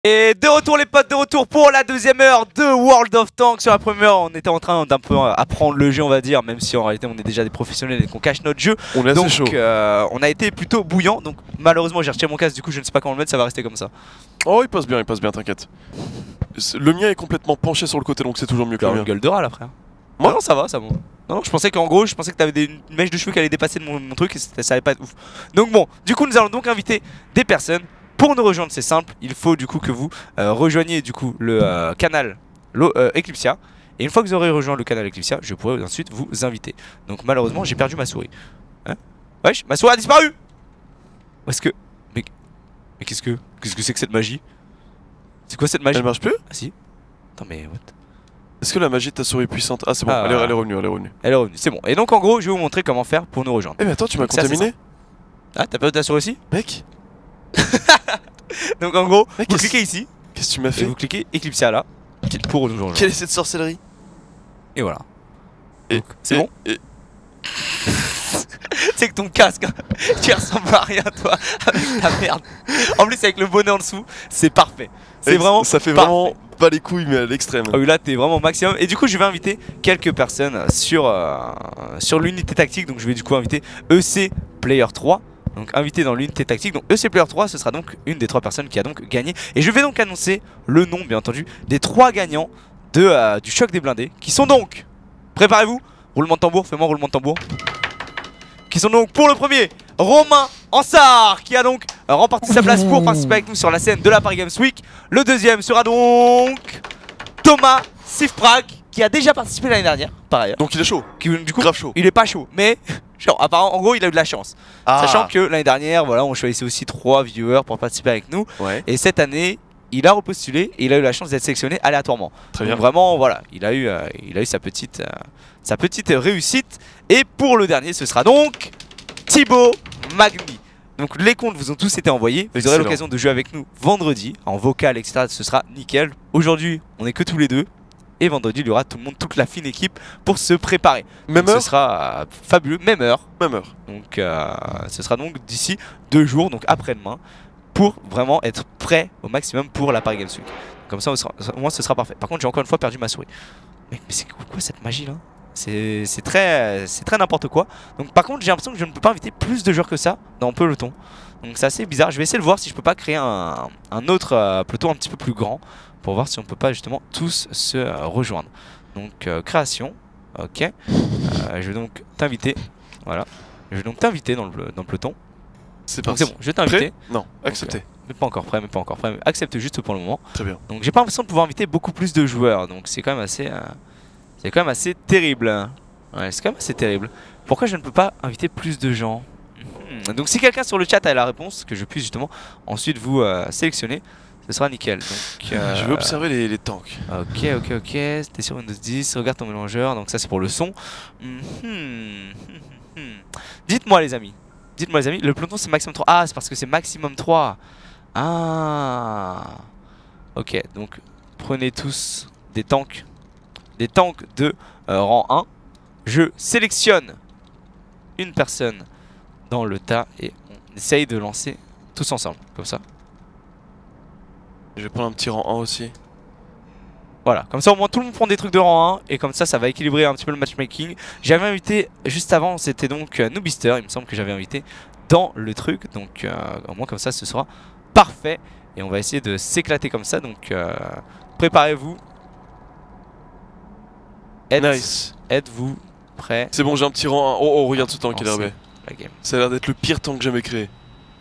Et de retour les potes, de retour pour la deuxième heure de World of Tanks. Sur la première heure, on était en train d'un peu apprendre le jeu, on va dire, même si en réalité on est déjà des professionnels et qu'on cache notre jeu. On est assez donc chaud. on a été plutôt bouillant, donc malheureusement j'ai retiré mon casque, du coup je ne sais pas comment le mettre, ça va rester comme ça. Oh, il passe bien, t'inquiète. Le mien est complètement penché sur le côté, donc c'est toujours mieux que le Une mien. gueule de rat là frère. Moi non, ça va, ça va. Non, je pensais qu'en gros, je pensais que t'avais une mèche de cheveux qui allait dépasser de mon truc et ça allait pas être ouf. Donc bon, du coup nous allons donc inviter des personnes. Pour nous rejoindre, c'est simple, il faut du coup que vous rejoigniez du coup le canal Eclipsia. Et une fois que vous aurez rejoint le canal Eclipsia, je pourrai ensuite vous inviter. Donc malheureusement, j'ai perdu ma souris. Hein? Wesh, ma souris a disparu. Où est-ce que... Mais qu'est-ce que c'est que cette magie? C'est quoi cette magie? Elle marche plus? Ah si. Attends mais what? Est-ce que la magie de ta souris est puissante? Ah c'est bon, elle est revenue, Elle est revenue, c'est bon. Et donc en gros, je vais vous montrer comment faire pour nous rejoindre. Eh mais attends, tu m'as Donc, ça, contaminé? Ah, t'as perdu ta souris aussi? Mec, Donc en gros, mec, vous cliquez ici. qu'est-ce que tu m'as Et fait? vous cliquez Eclipsia là pour nous rejoindre. Quelle est cette sorcellerie? Et voilà. Et c'est bon. C'est que ton casque, tu ressembles à rien toi, avec ta merde. En plus avec le bonnet en dessous, c'est parfait. C'est vraiment ça fait parfait. vraiment pas les couilles mais à l'extrême. Ah oui, là t'es vraiment au maximum. Et du coup je vais inviter quelques personnes sur l'unité tactique. Donc je vais du coup inviter EC Player 3. Donc invité dans l'unité tactique. Donc EC Player 3, ce sera donc une des 3 personnes qui a donc gagné. Et je vais donc annoncer le nom bien entendu des 3 gagnants du choc des blindés. Qui sont donc, préparez-vous, roulement de tambour, fais-moi roulement de tambour. Qui sont donc pour le premier, Romain Ansart, qui a donc remporté sa place pour participer avec nous sur la scène de la Paris Games Week. Le deuxième sera donc Thomas Sifprak, qui a déjà participé l'année dernière, par ailleurs. Donc il est chaud, Du coup, grave chaud. il est pas chaud, mais genre, apparemment, en gros, il a eu de la chance. Ah. Sachant que l'année dernière, voilà, on choisissait aussi 3 viewers pour participer avec nous. Ouais. Et cette année, il a repostulé et il a eu la chance d'être sélectionné aléatoirement. Très bien. Donc vraiment, voilà, il a eu sa petite réussite. Et pour le dernier, ce sera donc Thibaut Magny. Donc les comptes vous ont tous été envoyés. Vous aurez l'occasion de jouer avec nous vendredi en vocal, etc. Ce sera nickel. Aujourd'hui, on est que tous les deux. Et vendredi, il y aura tout le monde, toute la fine équipe pour se préparer. Même donc, heure. ce sera fabuleux, même heure. Même heure. Donc ce sera donc d'ici 2 jours, donc après-demain, pour vraiment être prêt au maximum pour la Paris Games Week. Comme ça, au moins ce sera parfait. Par contre, j'ai encore une fois perdu ma souris. Mais c'est quoi cette magie là? C'est très n'importe quoi. Donc par contre, j'ai l'impression que je ne peux pas inviter plus de joueurs que ça dans peloton. Donc c'est assez bizarre. Je vais essayer de voir si je peux pas créer un autre peloton un petit peu plus grand pour voir si on peut pas justement tous se rejoindre. Donc création, ok. Je vais donc t'inviter. Voilà. Je vais donc t'inviter dans le peloton. C'est Donc parti. c'est bon, je vais t'inviter. Non, accepté. Mais pas encore prêt, Accepte juste pour le moment. Très bien. Donc j'ai pas l'impression de pouvoir inviter beaucoup plus de joueurs. Donc c'est quand même assez terrible. Ouais, c'est quand même assez terrible. Pourquoi je ne peux pas inviter plus de gens? Donc si quelqu'un sur le chat a la réponse, que je puisse justement ensuite vous sélectionner, ce sera nickel. Donc, Je vais observer les tanks. Ok. T'es sur Windows 10, regarde ton mélangeur. Donc ça c'est pour le son. Dites-moi les amis, le peloton c'est maximum 3. Ah, c'est parce que c'est maximum 3. Ah. Ok, donc prenez tous des tanks de rang 1. Je sélectionne une personne dans le tas et on essaye de lancer tous ensemble, comme ça. Je vais prendre un petit rang 1 aussi. Voilà, comme ça au moins tout le monde prend des trucs de rang 1 et comme ça va équilibrer un petit peu le matchmaking. J'avais invité juste avant, c'était donc Noobister, il me semble que j'avais invité dans le truc. Donc au moins comme ça ce sera parfait et on va essayer de s'éclater comme ça. Donc préparez-vous. Nice. Êtes-vous prêts? C'est bon, j'ai un petit rang 1. Oh, regarde ce tank, il est rebelle. La game. Ça a l'air d'être le pire tank que jamais créé.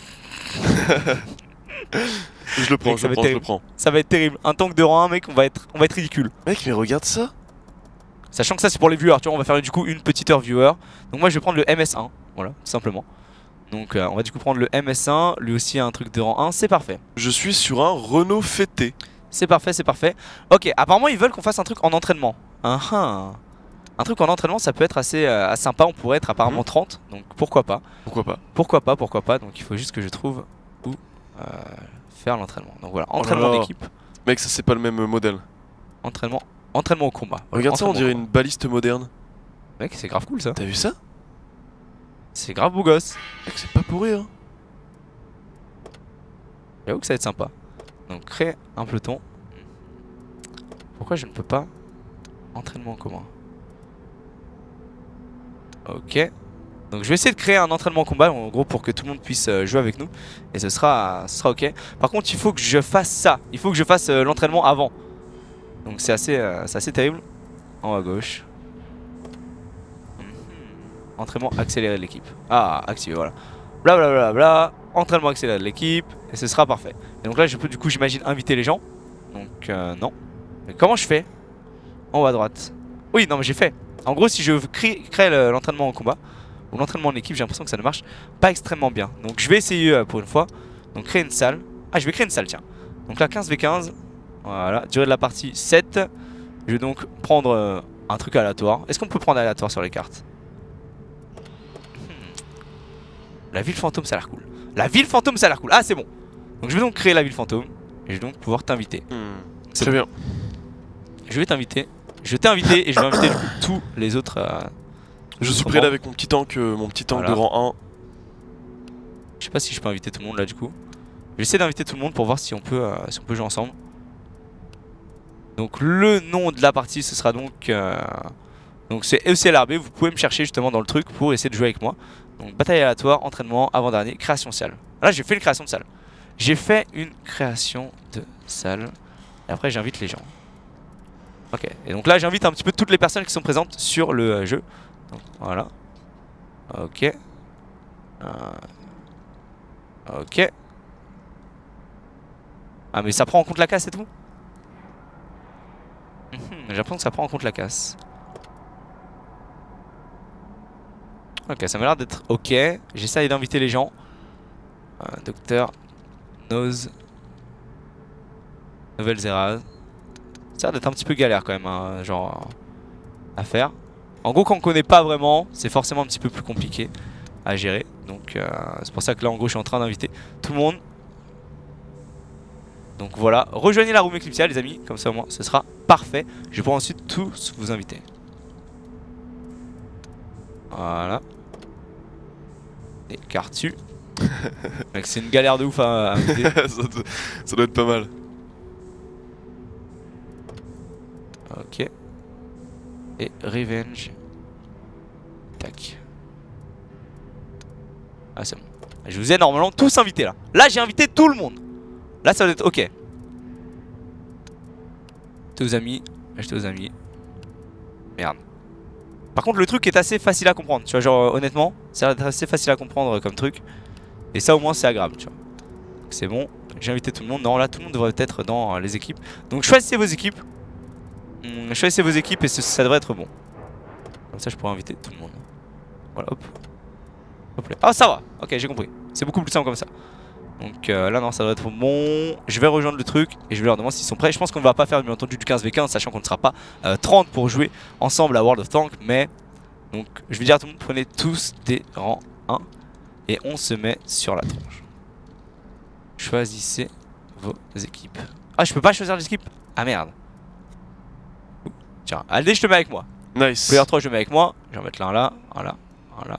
Je le prends, Mec, je le prends. Ça va être terrible. Un tank de rang 1, mec, on va être ridicule. Mec, mais regarde ça. Sachant que ça c'est pour les viewers, tu vois, on va faire du coup une petite heure viewer. Donc moi je vais prendre le MS1, voilà, tout simplement. Donc on va du coup prendre le MS1, lui aussi a un truc de rang 1, c'est parfait. Je suis sur un Renault fêté. C'est parfait, c'est parfait. Ok, apparemment ils veulent qu'on fasse un truc en entraînement. Un truc en entraînement ça peut être assez sympa, on pourrait être apparemment 30, donc pourquoi pas. Pourquoi pas, donc il faut juste que je trouve où faire l'entraînement. Donc voilà, entraînement d'équipe. Mec, ça c'est pas le même modèle. Entraînement au combat. Regarde ça, on dirait une baliste moderne. Mec, c'est grave cool ça. T'as vu ça? C'est grave beau gosse. Mec, c'est pas pour rire. J'avoue que ça va être sympa. Donc créer un peloton. Pourquoi je ne peux pas? Entraînement en commun. Ok. Donc je vais essayer de créer un entraînement en combat en gros pour que tout le monde puisse jouer avec nous. Et ce sera ok. Par contre il faut que je fasse ça. Il faut que je fasse l'entraînement avant. Donc c'est assez terrible. En haut à gauche. Entraînement accéléré de l'équipe. Ah, activé, voilà. Blablabla. Bla, bla, bla. Entraînement accéléré de l'équipe. Et ce sera parfait. Et donc là je peux du coup j'imagine inviter les gens. Donc non. Mais comment je fais? En haut à droite. Oui non mais j'ai fait. En gros si je crée l'entraînement en combat ou l'entraînement en équipe, j'ai l'impression que ça ne marche pas extrêmement bien. Donc je vais essayer pour une fois. Donc créer une salle. Ah je vais créer une salle tiens. Donc là 15v15. Voilà, durée de la partie 7. Je vais donc prendre un truc aléatoire. Est-ce qu'on peut prendre aléatoire sur les cartes? La ville fantôme ça a l'air cool. La ville fantôme ça a l'air cool. Ah c'est bon. Donc je vais donc créer la ville fantôme. Et je vais donc pouvoir t'inviter. Très bien. Je vais t'inviter. Je t'ai invité et je vais inviter du coup tous les autres. Je suis prêt là avec mon petit tank voilà. De rang 1. Je sais pas si je peux inviter tout le monde là du coup. Je vais essayer d'inviter tout le monde pour voir si on peut jouer ensemble. Donc le nom de la partie ce sera donc c'est ECLRB. Vous pouvez me chercher justement dans le truc pour essayer de jouer avec moi. Donc bataille aléatoire, entraînement, avant-dernier, création salle. Là j'ai fait une création de salle. J'ai fait une création de salle. Et après j'invite les gens. Ok, et donc là j'invite un petit peu toutes les personnes qui sont présentes sur le jeu. Donc, voilà. Ok. Ok. Ah mais ça prend en compte la casse et tout? J'ai l'impression que ça prend en compte la casse. Ok, ça m'a l'air d'être ok. J'essaye d'inviter les gens. Docteur Nose. Nouvelle Zeraz. Ça a l'air d'être un petit peu galère quand même, hein, genre à faire. En gros quand on connaît pas vraiment, c'est forcément un petit peu plus compliqué à gérer. Donc c'est pour ça que là en gros je suis en train d'inviter tout le monde. Donc voilà, rejoignez la room Eclipsia les amis, comme ça au moins ce sera parfait. Je vais pouvoir ensuite tous vous inviter. Voilà. Et Cartu. Mec c'est une galère de ouf à inviter. Ça doit être pas mal. Ok. Et Revenge. Tac. Ah c'est bon. Je vous ai normalement tous invités là. Là j'ai invité tout le monde. Là ça doit être ok. Acheter aux amis. Acheter aux amis. Merde. Par contre le truc est assez facile à comprendre. Tu vois genre honnêtement c'est assez facile à comprendre comme truc. Et ça au moins c'est agréable tu vois. C'est bon. J'ai invité tout le monde. Non là tout le monde devrait être dans les équipes. Donc choisissez vos équipes. Choisissez vos équipes et ça devrait être bon. Comme ça je pourrais inviter tout le monde. Voilà hop. Hop là. Ah ça va. Ok j'ai compris. C'est beaucoup plus simple comme ça. Donc là non ça devrait être bon. Je vais rejoindre le truc et je vais leur demander s'ils sont prêts. Je pense qu'on ne va pas faire bien entendu du 15v15 sachant qu'on ne sera pas 30 pour jouer ensemble à World of Tanks. Mais donc je vais dire à tout le monde prenez tous des rangs 1 et on se met sur la tronche. Choisissez vos équipes. Ah je peux pas choisir les équipes. Ah merde. Tiens allez je te mets avec moi. Nice. Player 3 je le mets avec moi. Je vais en mettre l'un là. Voilà. Voilà.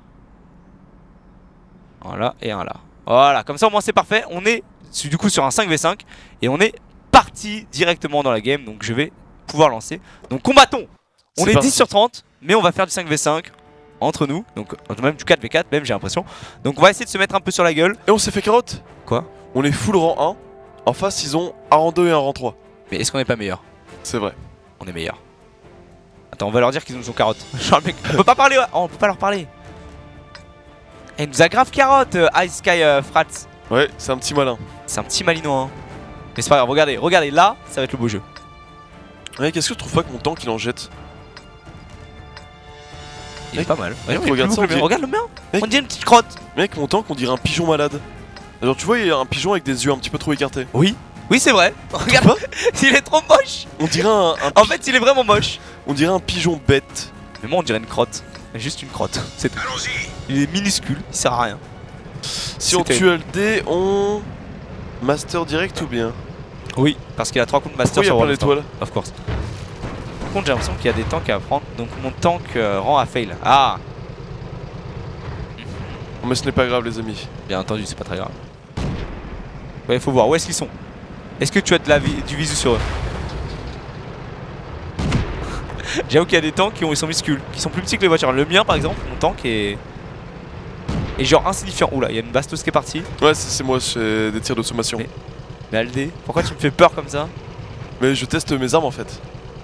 Voilà et un là. Voilà, comme ça au moins c'est parfait. On est du coup sur un 5v5 et on est parti directement dans la game. Donc je vais pouvoir lancer. Donc combattons. On est 10 sur 30 mais on va faire du 5v5 entre nous. Donc même du 4v4 même j'ai l'impression. Donc on va essayer de se mettre un peu sur la gueule. Et on s'est fait carotte. Quoi? On est full rang 1. En face ils ont un rang 2 et un rang 3. Mais est-ce qu'on n'est pas meilleur? C'est vrai. On est meilleur. Attends on va leur dire qu'ils nous ont carotte. Genre le mec on peut pas parler ouais. Oh, on peut pas leur parler. Et il nous a grave carotte Ice Sky Frats. Ouais c'est un petit malin. C'est un petit malinois hein. Mais c'est pas grave regardez, regardez là ça va être le beau jeu. Ouais qu'est-ce que je trouve pas que mon tank il en jette? Il est pas mal. Ouais, regarde ça, regarde le mien. On dirait une petite crotte. Mec mon tank on dirait un pigeon malade. Alors tu vois il y a un pigeon avec des yeux un petit peu trop écartés. Oui. Oui c'est vrai. Regarde il est trop moche. On dirait un en fait il est vraiment moche. On dirait un pigeon bête. Mais moi on dirait une crotte. Juste une crotte. C'est tout. Il est minuscule, il sert à rien. Si on tue LD, on master direct ou bien? Oui, parce qu'il a 3 coups de master sur World of Tanks. Of course. Par contre, j'ai l'impression qu'il y a des tanks à prendre. Donc mon tank rend à fail. Ah! Mais ce n'est pas grave, les amis. Bien entendu, c'est pas très grave. Ouais, il faut voir où est-ce qu'ils sont. Est-ce que tu as du visu sur eux? J'avoue qu'il y a des tanks qui sont minuscules, qui sont plus petits que les voitures. Le mien par exemple, mon tank est genre insignifiant. Oula, il y a une bastos qui est partie. Ouais, c'est moi, j'ai des tirs de sommation. Mais Aldé, pourquoi tu me fais peur comme ça? Mais je teste mes armes en fait.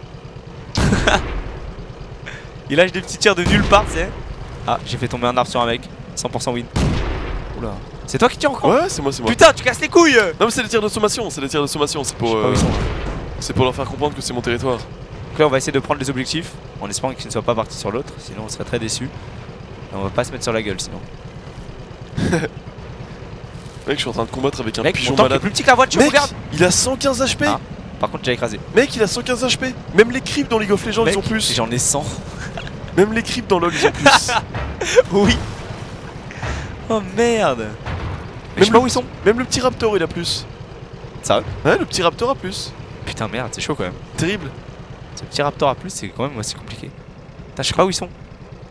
Il lâche des petits tirs de nulle part, tu sais. Ah, j'ai fait tomber un arbre sur un mec. 100% win. Oula. C'est toi qui tire encore? Ouais, c'est moi, c'est moi. Putain, tu casses les couilles! Non, mais c'est des tirs de sommation, c'est des tirs de sommation. C'est pour, c'est pour leur faire comprendre que c'est mon territoire. Donc là, on va essayer de prendre les objectifs en espérant qu'ils ne soient pas partis sur l'autre. Sinon, on serait très déçus. Et on va pas se mettre sur la gueule sinon. Mec, je suis en train de combattre avec un mec, pigeon mon tank est malade. plus petit que la voiture, Mec, regarde! il a 115 HP. Ah, par contre, j'ai écrasé. Mec, il a 115 HP. Même les creeps dans League of Legends, Mec, ils ont plus. J'en ai 100. Même les creeps dans LoL, ils ont plus. Oui. Oh merde. Mais je sais pas où ils sont. Même le petit Raptor, il a plus. Sérieux? Ouais, le petit Raptor a plus. Putain, merde, c'est chaud quand même. Terrible. Ce petit Raptor à plus, c'est quand même assez compliqué. Putain, je sais pas où ils sont.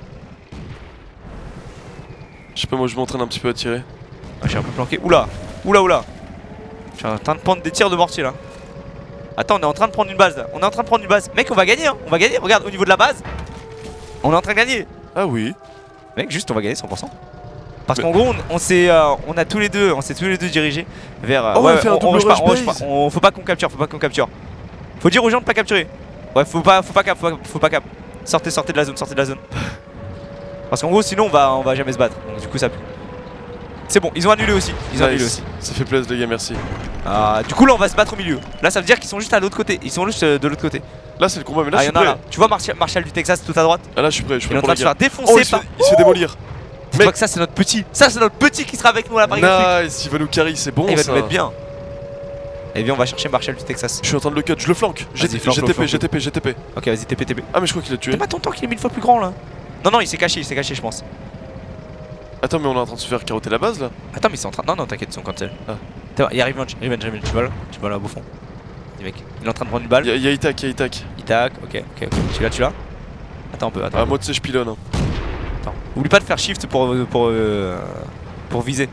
Je sais pas, moi je m'entraîne un petit peu à tirer. Ah, j'ai un peu planqué. Oula. Oula, oula. Je suis en train de prendre des tirs de mortier là. Attends, on est en train de prendre une base là. On est en train de prendre une base. Mec, on va gagner, hein. On va gagner. Regarde, au niveau de la base, on est en train de gagner. Ah oui. Mec, juste on va gagner 100%. Parce qu'en gros, on s'est tous les deux dirigés vers. Oh, ouais, on fait un double rush base. Faut pas qu'on capture, faut pas qu'on capture. Faut dire aux gens de pas capturer. Ouais, faut pas cap. Sortez de la zone, Parce qu'en gros, sinon on va jamais se battre. Donc du coup, ça pue. C'est bon, ils ont annulé aussi. Ça fait plaisir les gars, merci. Du coup là on va se battre au milieu. Là ça veut dire qu'ils sont juste à l'autre côté. Ils sont juste de l'autre côté. Là c'est le combat, mais là je suis y'en a prêt. là. Tu vois Marshall du Texas tout à droite? Ah là je suis prêt, Il est en pour train la de se faire guerre. défoncer Oh, il se fait démolir. Tu vois que ça c'est notre petit. Ça c'est notre petit qui sera avec nous à la Paris Games Week. Nice, il va nous carry, c'est bon. Il va ça. nous mettre bien. Et bien on va chercher Marshall du Texas. Je suis en train de le cut, je le flanque. GTP. Ok, vas-y, TP. Ah mais je crois qu'il a tué. T'as pas ton temps qu'il est 1000 fois plus grand là? Non, il s'est caché je pense. Attends, mais on est en train de se faire carotter la base là. Attends, mais ils sont en train. Non, t'inquiète, ils sont cancel. Ah. Il y a Revenge, tu vas là au fond. Dis mec, il est en train de prendre une balle. Il y a Itak. Il tac, ok. Tu l'as. Attends un peu, Ah, moi tu sais, je pilonne. Hein. Attends. Oublie pas de faire shift pour viser.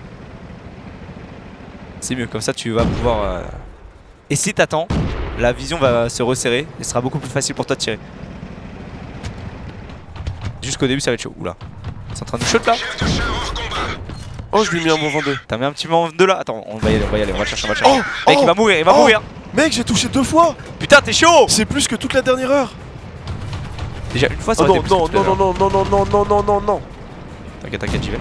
C'est mieux, comme ça tu vas pouvoir. Et si t'attends, la vision va se resserrer et ce sera beaucoup plus facile pour toi de tirer. Jusqu'au début, ça va être chaud. Oula. C'est en train de shoot là. Oh, je lui ai mis un bon 22. T'as mis un petit moment de là. Attends, on va y aller, on va le chercher, Oh, mec, il va mourir, Mec, j'ai touché 2 fois. Putain, t'es chaud. C'est plus que toute la dernière heure. Déjà une fois ça Oh aurait été plus que tout à l'heure. non. T'inquiète, j'y vais.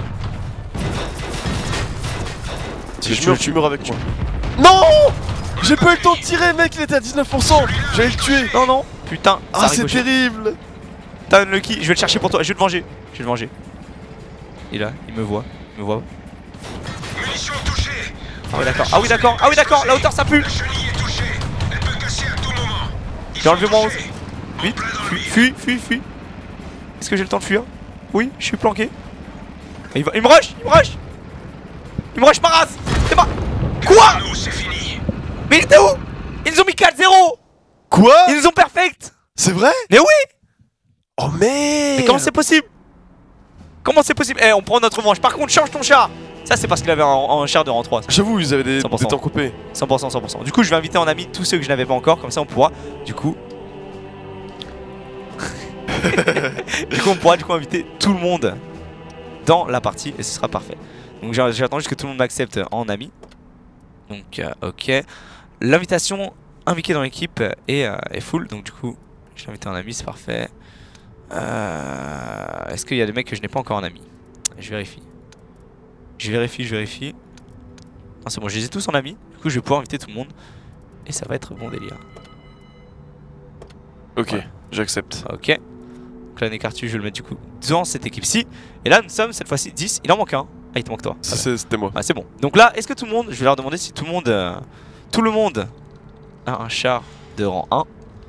Si je meurs, tu meurs avec moi. Non. J'ai pas eu le temps de tirer, mec, il était à 19%. J'allais le tuer. Non, putain. Ah, c'est terrible. T'as unlucky, je vais le chercher pour toi, je vais te venger. Il est là, il me voit. Munitions touchées. Ah oui d'accord, la hauteur ça pue. Elle peut casser à tout moment. J'ai enlevé mon 11. Vite, fuis. Est-ce que j'ai le temps de fuir? Oui, je suis planqué. Il me rush. Il me rush ma race. C'est pas. Quoi? Nous, c'est fini. Mais il était où? Ils nous ont mis 4-0. Quoi? Ils nous ont perfect. C'est vrai? Mais oui. Oh merde. Mais comment c'est possible? Eh, on prend notre revanche. Par contre, change ton char. Ça c'est parce qu'il avait un char de rang 3. J'avoue, ils avaient des 100%. temps coupés. 100%. Du coup, je vais inviter en ami tous ceux que je n'avais pas encore. Comme ça, on pourra. Du coup, on pourra inviter tout le monde dans la partie et ce sera parfait. Donc, j'attends juste que tout le monde m'accepte en ami. Donc, ok. L'invitation invitée dans l'équipe est full. Donc, du coup, je l'ai invité en ami, c'est parfait. Est-ce qu'il y a des mecs que je n'ai pas encore en ami? Je vérifie. Non, c'est bon, je les ai tous en ami. Du coup, je vais pouvoir inviter tout le monde. Et ça va être bon délire. Ok, ouais. J'accepte. Ok. Donc là, Nekartu, je vais le mettre du coup dans cette équipe-ci. Et là, nous sommes cette fois-ci 10. Il en manque un. Ah, il te manque toi. C'était moi. Ah, c'est bon. Donc là, est-ce que tout le monde, je vais leur demander si tout le monde a un char de rang 1.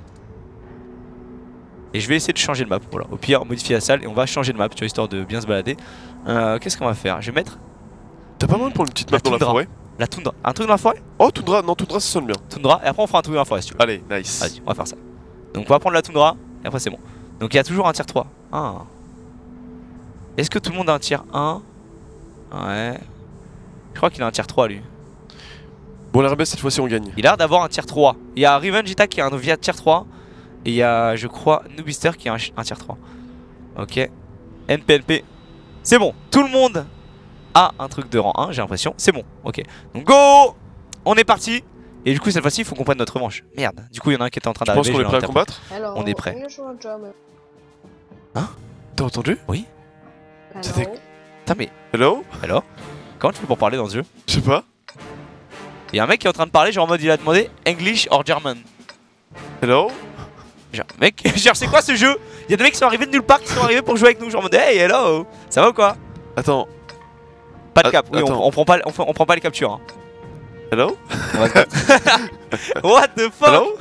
Et je vais essayer de changer de map. Voilà. Au pire, modifier la salle et on va changer de map, tu vois, histoire de bien se balader. Qu'est-ce qu'on va faire? Je vais mettre. T'as pas mal pour une petite map dans la forêt? La toundra. Un truc dans la forêt? Oh, toundra, non, toundra ça sonne bien. Toundra, et après on fera un truc dans la forêt si tu veux. Allez, nice. Vas-y, on va faire ça. Donc on va prendre la toundra et après c'est bon. Donc il y a toujours un tier 3. Ah. Est-ce que tout le monde a un tier 1? Ouais. Je crois qu'il a un tier 3 lui. Bon, l'RB cette fois-ci on gagne. Il a l'air d'avoir un tier 3. Il y a Revenge Attack qui a un via tier 3. Et il y a, je crois, Noobister qui a un tier 3. Ok. NPNP. C'est bon. Tout le monde a un truc de rang 1, j'ai l'impression. C'est bon. Ok. Donc go. On est parti. Et du coup, cette fois-ci, il faut qu'on prenne notre revanche. Merde. Du coup, il y en a un qui était en train Je pense d'arriver. qu'on est prêt à combattre. Alors, On est prêt. Hein? T'as entendu? C'était- Putain, mais. Hello? Alors comment tu fais pour parler dans ce jeu? Je sais pas. Il y a un mec qui est en train de parler, genre en mode il a demandé English or German. Hello? Genre, mec, genre c'est quoi ce jeu? Il y a des mecs qui sont arrivés de nulle part, qui sont arrivés pour jouer avec nous, genre en mode hey, hello, ça va ou quoi? Attends. Pas de cap, oui, attends. on prend pas les captures. Hein. Hello? On va se battre. What the fuck? Hello?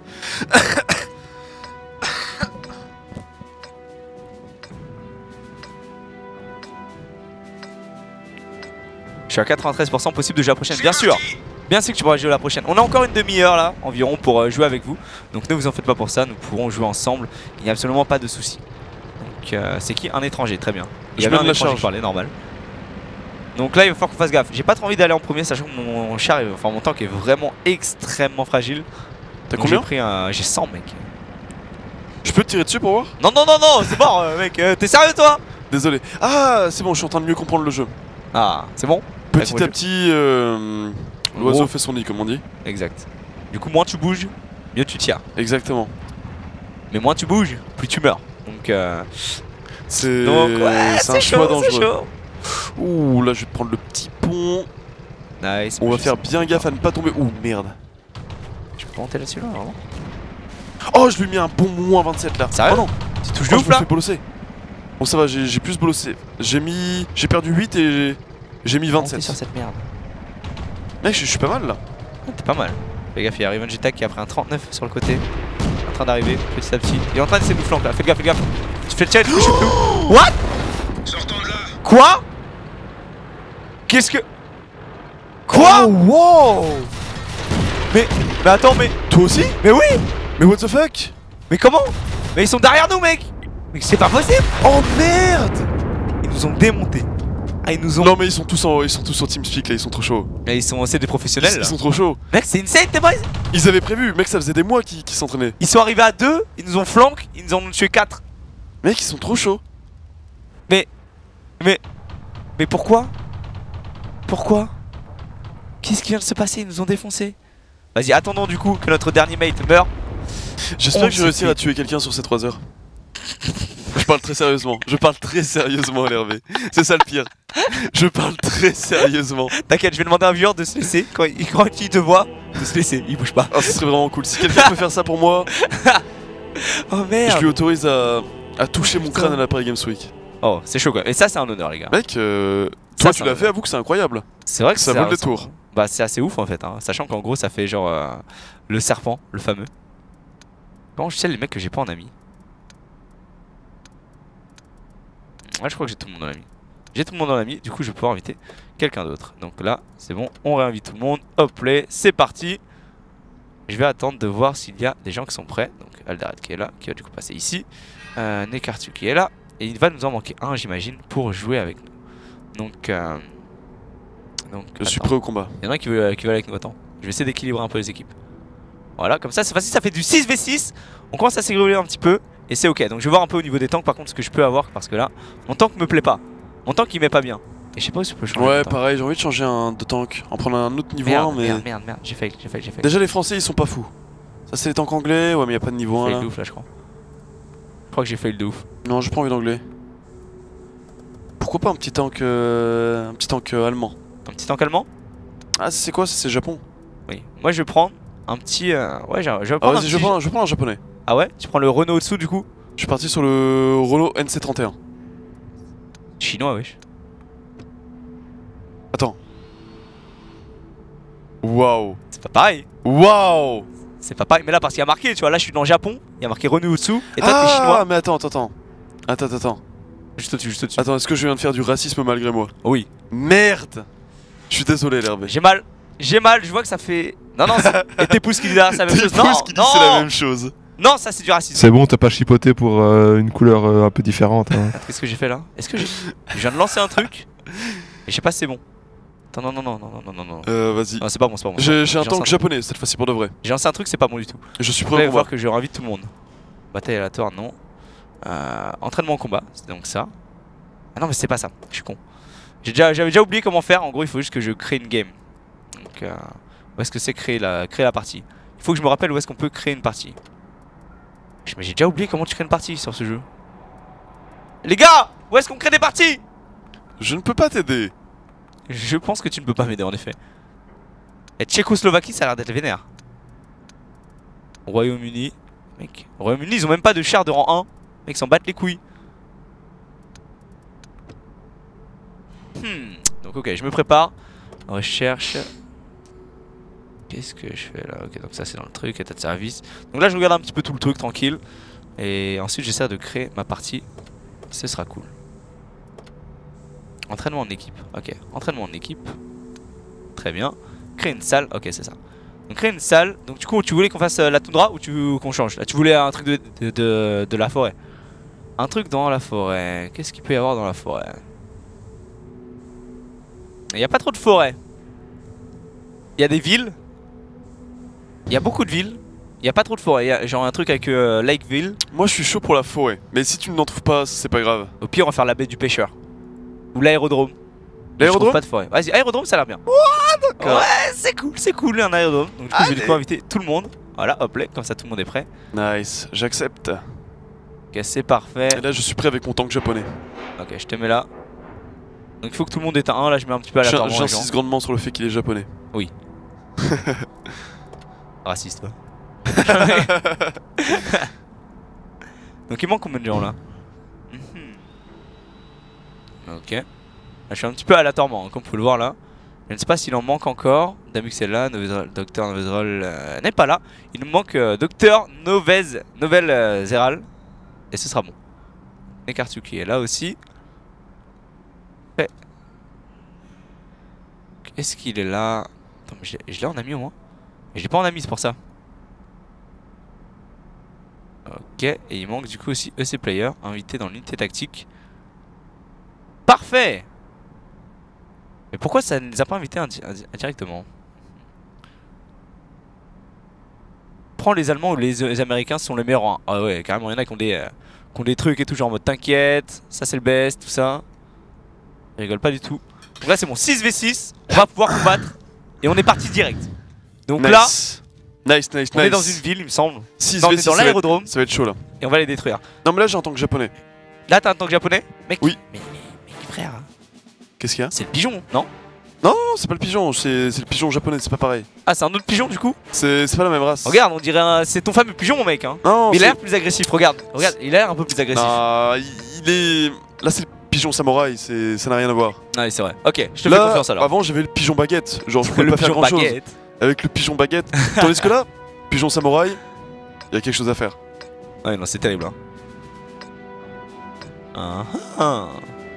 Je suis à 93% possible de jouer la prochaine, bien sûr. Bien sûr que tu pourras jouer la prochaine. On a encore une demi-heure là, environ, pour jouer avec vous. Donc ne vous en faites pas pour ça, nous pourrons jouer ensemble. Il n'y a absolument pas de soucis. Donc c'est qui? Un étranger, très bien. Il y Je avait mets un de la étranger charge. qui parlait, normal. Donc là il va falloir qu'on fasse gaffe. J'ai pas trop envie d'aller en premier, sachant que mon char, enfin mon tank est vraiment extrêmement fragile. T'as Donc combien? j'ai 100 mec. Je peux te tirer dessus pour voir? Non non non non, c'est mort mec, t'es sérieux toi? Désolé. Ah, c'est bon, je suis en train de mieux comprendre le jeu. Ah, c'est bon? Petit Ouais, à petit, l'oiseau Gros. fait son nid, comme on dit. Exact. Du coup moins tu bouges, mieux tu tires. Exactement. Mais moins tu bouges, plus tu meurs. Donc C'est ouais, c'est un choix c'est dangereux. chaud. Ouh, là je vais prendre le petit pont. Nice. On va faire bien gaffe à ne pas tomber. Ouh, merde. Je peux monter là-dessus là, vraiment? Oh, je lui ai mis un bon moins 27 là. Sérieux? Oh non. Tu touches Oh, de je ouf me là? fais bolosser. Bon, ça va, j'ai plus bolossé. J'ai perdu 8 et j'ai mis Monter 27. sur cette merde. Mec, je suis pas mal là. Ah, t'es pas mal. Fais gaffe, il y a Revenge Attack qui a pris un 39 sur le côté. En train d'arriver petit à petit. Il est en train d'essayer de nous flanquer là, fais gaffe, fais gaffe. Tu fais le challenge, je suis tout. What? Sortons de là. Quoi? Qu'est-ce que. Quoi? Oh, wow. Mais attends, mais. Toi aussi? Mais oui! Mais what the fuck? Mais comment? Mais ils sont derrière nous, mec! Mais c'est pas possible! Oh merde! Ils nous ont démontés. Ah, ils nous ont. Non mais ils sont tous en TeamSpeak là, ils sont trop chauds. Mais ils sont c'est des professionnels Ils là. sont trop chauds. Mec, c'est insane, tes boys! Ils avaient prévu, mec, ça faisait des mois qu'ils s'entraînaient. Ils sont arrivés à 2, ils nous ont flanqué, ils nous en ont tué 4. Mec, ils sont trop chauds. Mais pourquoi? Pourquoi? Qu'est-ce qui vient de se passer? Ils nous ont défoncés. Vas-y, attendons du coup que notre dernier mate meure. J'espère que je vais réussir à tuer quelqu'un sur ces 3 heures. Je parle très sérieusement. Je parle très sérieusement à l'Hervé. C'est ça le pire. Je parle très sérieusement. T'inquiète, je vais demander à un viewer de se laisser. Quand il te voit, de se laisser. Il bouge pas. Oh, ce serait vraiment cool. Si quelqu'un peut faire ça pour moi, Oh je merde. lui autorise à toucher mon crâne à la Paris Games Week. Oh, c'est chaud quoi. Et ça, c'est un honneur, les gars. Mec, Ça, toi c'est tu l'as un- fait, avoue que c'est incroyable. C'est vrai que Ça c'est vaut le un- détour. Bah, c'est assez ouf en fait. Hein. Sachant qu'en gros, ça fait genre le serpent, le fameux. Comment je sais les mecs que j'ai pas en ami? Ouais, je crois que j'ai tout le monde en ami. J'ai tout le monde en ami, du coup, je vais pouvoir inviter quelqu'un d'autre. Donc là, c'est bon, on réinvite tout le monde. Hop, play, c'est parti. Je vais attendre de voir s'il y a des gens qui sont prêts. Donc Aldarat qui est là, qui va du coup passer ici. Nekartu qui est là. Et il va nous en manquer un, j'imagine, pour jouer avec nous. Donc Je suis attends. prêt au combat. Il y en a un qui veut aller avec nous, attends. Je vais essayer d'équilibrer un peu les équipes. Voilà, comme ça c'est facile, ça fait du 6v6. On commence à s'équilibrer un petit peu. Et c'est ok, donc je vais voir un peu au niveau des tanks par contre ce que je peux avoir. Parce que là, mon tank me plaît pas. Mon tank il met pas bien. Et je sais pas où je peux changer Ouais, mon tank. pareil, j'ai envie de changer de tank. En prendre un autre niveau Merde, 1, mais. merde, j'ai fail. Déjà, les Français ils sont pas fous. Ça, c'est les tanks anglais, ouais, mais y a pas de niveau 1 Fail là. de ouf là, je crois. Je crois que j'ai fail de ouf. Non, j'ai pas envie d'anglais. Pourquoi pas un petit tank allemand? Un petit tank allemand? Ah, c'est quoi? C'est Japon. Oui. Moi je vais prendre un petit. Ouais, je vais Ah, prendre un vas-y, petit. je prends un japonais. Ah ouais? Tu prends le Renault au-dessous du coup? Je suis parti sur le Renault NC31. Chinois, wesh. Attends. Waouh. C'est pas pareil. Waouh. C'est pas pareil. Mais là, parce qu'il y a marqué, tu vois, là je suis dans le Japon. Il y a marqué Renault au-dessous. Et toi t'es chinois. Ah, mais attends. Juste au-dessus, juste au-dessus. Attends, est-ce que je viens de faire du racisme malgré moi? Oui. Merde. Je suis désolé, l'herbe. J'ai mal, je vois que ça fait. Non, et tes pouces qui disent la même chose. Non, qui dit c'est la même chose. Non, ça c'est du racisme. C'est bon, t'as pas chipoté pour une couleur un peu différente. Hein. Qu'est-ce que j'ai fait là? Est-ce que je viens de lancer un truc? Et je sais pas si c'est bon. Attends, non. Vas-y. Ah, c'est pas bon, c'est pas bon. J'ai un J'ai tank lancé japonais cette fois-ci pour de vrai. J'ai lancé un truc, c'est pas bon du tout. Je suis Vous prêt allez au voir combat. que je réinvite tout le monde. Bataille aléatoire, non. Entraînement en combat, c'est donc ça. Ah non, mais c'est pas ça, je suis con. J'avais déjà oublié comment faire. En gros, il faut juste que je crée une game. Donc, où est-ce que c'est créer la partie? Il faut que je me rappelle où est-ce qu'on peut créer une partie. Mais j'ai déjà oublié comment tu crées une partie sur ce jeu. Les gars, où est-ce qu'on crée des parties? Je ne peux pas t'aider. Je pense que tu ne peux pas m'aider en effet. Et Tchécoslovaquie, ça a l'air d'être vénère. Royaume-Uni. Mec, Royaume-Uni, ils ont même pas de char de rang 1. Mec, ils s'en battent les couilles. Donc ok, je me prépare. Recherche. Qu'est-ce que je fais là? Ok, donc ça c'est dans le truc, état de service. Donc là je regarde un petit peu tout le truc tranquille. Et ensuite j'essaie de créer ma partie. Ce sera cool. Entraînement en équipe. Ok, entraînement en équipe. Très bien. Créer une salle. Ok, c'est ça. Donc créer une salle. Donc du coup tu voulais qu'on fasse la toundra ou tu veux qu'on change? Là tu voulais un truc de la forêt. Un truc dans la forêt. Qu'est-ce qu'il peut y avoir dans la forêt? Il n'y a pas trop de forêt. Il y a des villes. Il y a beaucoup de villes. Il n'y a pas trop de forêt. Il y a genre un truc avec Lakeville. Moi je suis chaud pour la forêt. Mais si tu n'en trouves pas, c'est pas grave. Au pire on va faire la baie du pêcheur. Ou l'aérodrome. L'aérodrome? Pas de forêt. Vas-y, aérodrome ça a l'air bien. D'accord. Ouais, c'est cool un aérodrome. Donc du coup je vais du coup inviter tout le monde. Voilà, hop là, comme ça tout le monde est prêt. Nice, j'accepte. Ok, c'est parfait. Et là je suis prêt avec mon tank japonais. Ok, je te mets là. Donc il faut que tout le monde ait un. Là je mets un petit peu à la torment. J'insiste grandement sur le fait qu'il est japonais. Oui. Raciste toi. Donc il manque combien de gens là? Ok. Là, je suis un petit peu à la torment, hein, comme vous pouvez le voir là. Je ne sais pas s'il en manque encore. Damux est là, Docteur Novezrol n'est pas là. Il nous manque Docteur Novel-Zeral. Et ce sera bon. Nekartsuki est là aussi. Est-ce qu'il est là? Attends, mais je l'ai en ami au moins. Mais je l'ai pas en ami, c'est pour ça. Ok, et il manque du coup aussi EC Player, invité dans l'unité tactique. Parfait! Mais pourquoi ça ne les a pas invités indirectement? Prends les Allemands ou les Américains sont les meilleurs en 1. Ah ouais, carrément, il y en a qui ont des trucs et tout, genre en mode t'inquiète, ça c'est le best, tout ça. Ils rigolent pas du tout. Donc là c'est mon 6v6, on va pouvoir combattre et on est parti direct. Donc nice. là, Nice. on est dans une ville il me semble. 6 Non, on est dans l'aérodrome ça va être chaud là. et on va les détruire. Non mais là j'ai un tank japonais. Là t'as un tank japonais? Mec, oui. Mais frère, Qu'est-ce qu'il y a? c'est le pigeon, non? Non, c'est pas le pigeon, c'est le pigeon japonais, c'est pas pareil. Ah c'est un autre pigeon du coup? C'est pas la même race. Regarde, on dirait c'est ton fameux pigeon mon mec hein. Non, Mais il a l'air plus agressif, regarde, il a l'air un peu plus agressif. Non, il est... Là c'est le pigeon samouraï, ça n'a rien à voir. Ah oui c'est vrai, ok, je te là, fais confiance alors. Avant j'avais le pigeon baguette, genre je pouvais Le pas faire pigeon grand chose baguette. avec le pigeon baguette. Tandis que là, pigeon samouraï, il y a quelque chose à faire. Ouais non c'est terrible hein.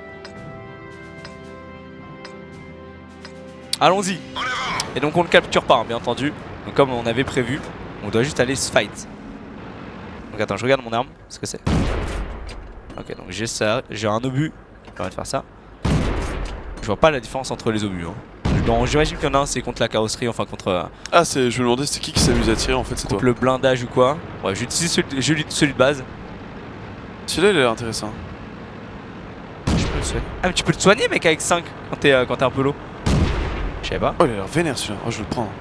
Allons-y. Et donc on ne capture pas hein, bien entendu. Donc comme on avait prévu, on doit juste aller se fight. Donc attends, je regarde mon arme, ce que c'est. Ok donc j'ai ça, j'ai un obus qui permet de faire ça. Je vois pas la différence entre les obus hein. J'imagine qu'il y en a un c'est contre la carrosserie, enfin contre... Ah je me demandais c'était qui s'amuse à tirer en fait, c'est toi. contre le blindage ou quoi. Ouais j'utilise celui de base. Celui-là il a l'air intéressant. Ah mais tu peux te soigner mec avec 5 quand t'es un peu low. Je savais pas. Oh il a l'air vénère celui-là, oh je vais le prendre.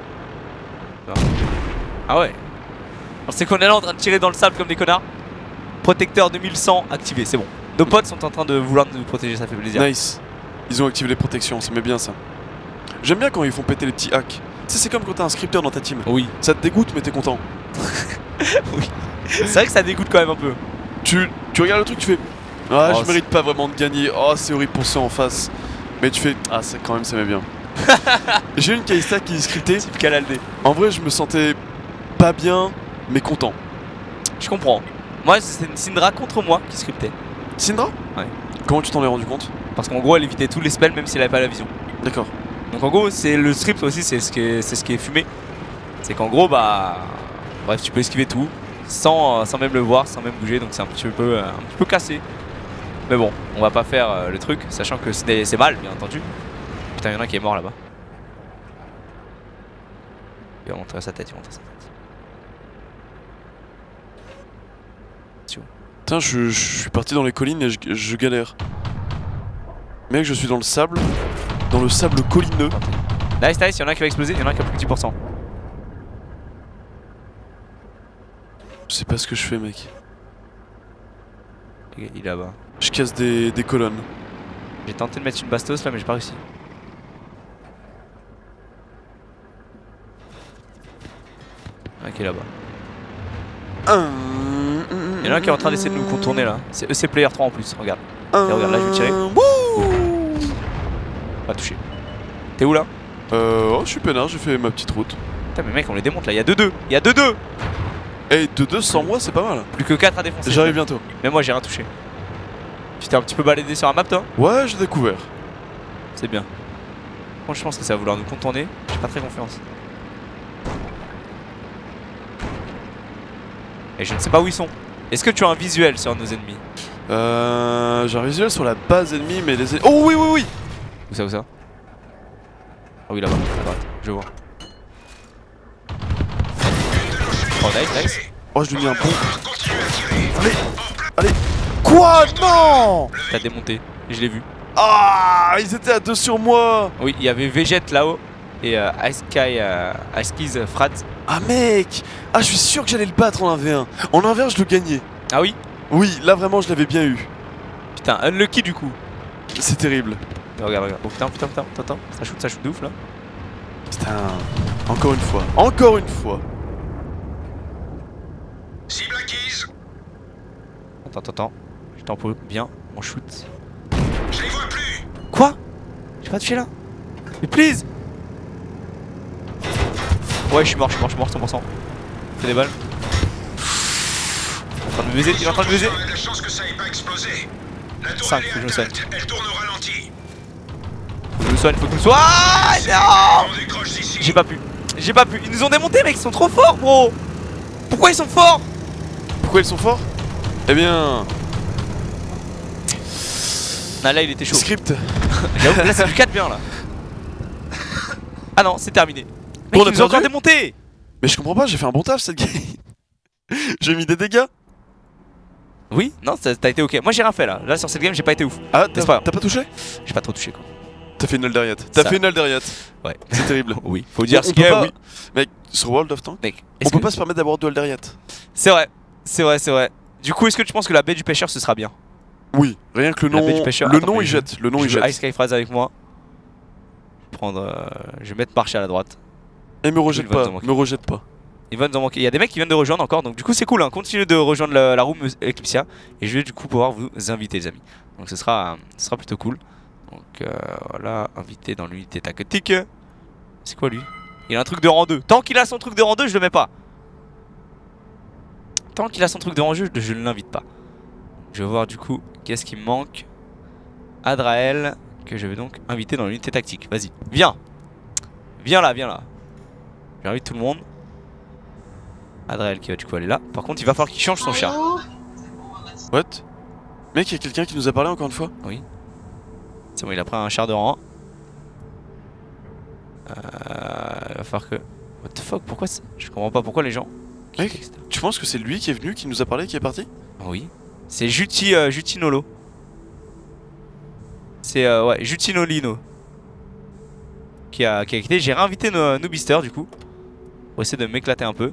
Ah ouais. Alors c'est qu'on est là en train de tirer dans le sable comme des connards. Protecteur 2100 activé, c'est bon. Nos potes sont en train de vouloir nous protéger, ça fait plaisir. Nice. Ils ont activé les protections, ça met bien ça. J'aime bien quand ils font péter les petits hacks. Tu sais c'est comme quand t'as un scripteur dans ta team. Oui. Ça te dégoûte mais t'es content. Oui. C'est vrai que ça dégoûte quand même un peu. Tu regardes le truc, tu fais ah Oh, je mérite pas vraiment de gagner, oh c'est horrible pour ceux en face. Mais tu fais ah ça quand même ça met bien. J'ai eu une Kaista qui est scriptée. Type Kalaldé. En vrai je me sentais pas bien mais content. Je comprends. Moi c'est une Syndra contre moi qui scriptait. Syndra? Ouais. Comment tu t'en es rendu compte? Parce qu'en gros elle évitait tous les spells même si elle avait pas la vision. D'accord. Donc en gros c'est le script aussi, c'est ce qui est fumé. C'est qu'en gros bah... Bref tu peux esquiver tout sans même le voir, sans même bouger, donc c'est un petit peu cassé. Mais bon, on va pas faire le truc, sachant que c'est mal bien entendu. Putain, y'en a un qui est mort là-bas. Il va montrer sa tête, il va montrer sa tête. Putain, je suis parti dans les collines et je galère. Mec, je suis dans le sable. Dans le sable collineux. Nice, nice, y'en a un qui va exploser, y'en a un qui a plus que 10%. Je sais pas ce que je fais, mec. Il est là-bas. Je casse des colonnes. J'ai tenté de mettre une bastos là, mais j'ai pas réussi. Ok, là-bas. Il y en a un qui est en train d'essayer de nous contourner là. C'est EC Player 3 en plus, regarde. Et regarde, là je vais tirer. Pas touché. T'es où là? Oh, je suis peinard, j'ai fait ma petite route. Putain, mais mec, on les démonte là, il y a 2-2. Il y a 2-2. Eh, 2-2 sans moi, c'est pas mal. Plus que 4 à défoncer. J'arrive bientôt. Mais moi j'ai rien touché. Tu t'es un petit peu baladé sur la map toi? Ouais, j'ai découvert. C'est bien. Franchement, je pense que ça va vouloir nous contourner. J'ai pas très confiance. Et je ne sais pas où ils sont. Est-ce que tu as un visuel sur nos ennemis? J'ai un visuel sur la base ennemie, mais les... Oh oui, oui, oui. Où ça, où ça? Ah oui, là-bas, à droite, je vois. Oh, nice, nice. Oh, je lui ai mis un bon. Continuez à tirer. Allez. Quoi? Non. T'as démonté, je l'ai vu. Ah, ils étaient à 2 sur moi. Oui, il y avait Vegette là-haut et Ice Keys Frad. Ah mec. Ah, je suis sûr que j'allais le battre en 1v1. En 1v1, je le gagnais. Ah oui? Oui, là vraiment, je l'avais bien eu. Putain, unlucky du coup. C'est terrible. Regarde, regarde. Oh putain, putain, putain, attends, ça shoot de ouf là. Putain. Encore une fois. Encore une fois. Cible acquise. Attends. Je t'en peux bien, on shoot. Je les vois plus. Quoi? J'ai pas touché là. Mais please. Ouais, je suis mort 100%. Fais des balles. Il est en train de me baiser, il est en train de me baiser. Il y a de la chance que ça ait pas explosé. La tour 5, elle est faut que je me soigne. atteinte. Elle tourne au ralenti. Je me soigne, faut que je me soigne. Ah non! On décroche d'ici. J'ai pas pu. Ils nous ont démonté mec, ils sont trop forts bro. Pourquoi ils sont forts? Pourquoi ils sont forts? Eh bien... Ah là il était chaud. Script. J'avoue, là c'est du 4 bien là. Ah non, c'est terminé. Mec, Bon, on a ils nous ont encore perdu. démonté. Mais je comprends pas, j'ai fait un bon taf cette game. J'ai mis des dégâts. Oui, non, t'as été ok. Moi j'ai rien fait là. Là sur cette game j'ai pas été ouf. Ah, N'est-ce pas? t'as pas touché? J'ai pas trop touché quoi. T'as fait une Aldariate. T'as Ça. fait une Aldariate. Ouais. C'est terrible. Oui, faut dire On ce peut qu'il y a, pas- oui. Mec, sur World of Tanks, Mec, on peut pas se permettre d'avoir deux Aldariate. C'est vrai, c'est vrai. Du coup, est-ce que tu penses que la baie du pêcheur ce sera bien? Oui, rien que le La nom. baie du pêcheur. Le Attends, nom mais il jette. Le nom il je veux jette. Ice Sky Phrase avec moi. Je vais mettre marcher à la droite. Et me rejette Il va pas. nous en Me rejette pas. Il va nous en manquer. Il y a des mecs qui viennent de rejoindre encore, donc du coup c'est cool. Hein. Continuez de rejoindre la room Eclipsia et je vais du coup pouvoir vous inviter, les amis. Donc ce sera plutôt cool. Donc voilà, invité dans l'unité tactique. C'est quoi lui? Il a un truc de rang 2. Tant qu'il a son truc de rang 2, je le mets pas. Tant qu'il a son truc de rang 2, je ne l'invite pas. Je vais voir du coup qu'est-ce qui me manque. Adrael, que je vais donc inviter dans l'unité tactique. Vas-y, viens. Viens là. J'invite tout le monde. Adrael qui va du coup aller là. Par contre, il va falloir qu'il change son char. What? Mec, y'a quelqu'un qui nous a parlé encore une fois? Oui. C'est bon, il a pris un char de rang 1. Il va falloir que... What the fuck, pourquoi je comprends pas pourquoi les gens... Mec, tu penses que c'est lui qui est venu, qui nous a parlé, qui est parti? Oui. C'est Jutinolo. C'est ouais, Jutinolino. Qui a quitté. J'ai réinvité nos beasters du coup. Pour essayer de m'éclater un peu.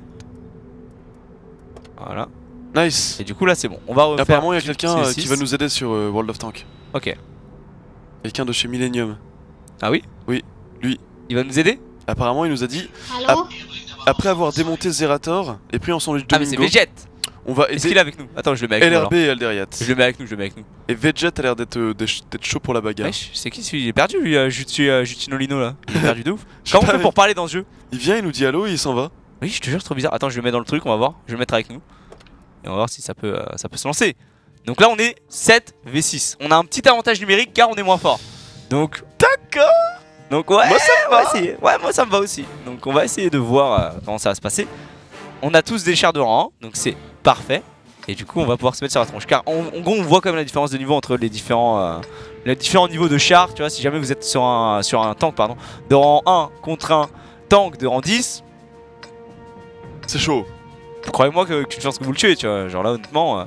Voilà. Nice. Et du coup là c'est bon. On va refaire. Apparemment, il y a quelqu'un c'est qui 6. va nous aider sur World of Tanks. Ok. Quelqu'un de chez Millennium. Ah oui? Oui, lui. Il va nous aider? Apparemment, il nous a dit Allô? après avoir démonté Zerator et pris en sandwich Ah mais c'est Domingo, Vegette. on va Est-ce aider qu'il est avec nous? Attends, je le mets avec nous alors. LRB et Alderiat. Je le mets avec nous. Et Vegette a l'air d'être chaud pour la bagarre. Wesh, c'est qui celui? Il est perdu lui, Jutinolino là. Il est perdu de ouf. Je sais Comment on pas, fait mec. pour parler dans ce jeu? Il vient, il nous dit allô et il s'en va. Oui, je te jure, c'est trop bizarre. Attends, je le mets dans le truc, on va voir. Je vais le mettre avec nous. Et on va voir si ça peut se lancer. Donc là, on est 7 v6. On a un petit avantage numérique car on est moins fort. Donc, d'accord. Donc ouais, Moi, ça me va. on va essayer. Ouais, moi ça me va aussi. Donc on va essayer de voir comment ça va se passer. On a tous des chars de rang 1, donc c'est parfait. Et du coup, on va pouvoir se mettre sur la tronche. Car en gros, on voit quand même la différence de niveau entre les différents les différents niveaux de chars, tu vois, si jamais vous êtes sur un tank pardon, de rang 1 contre un tank de rang 10, C'est chaud. croyez-moi qu'une chance que vous le tuez, tu vois, genre là honnêtement,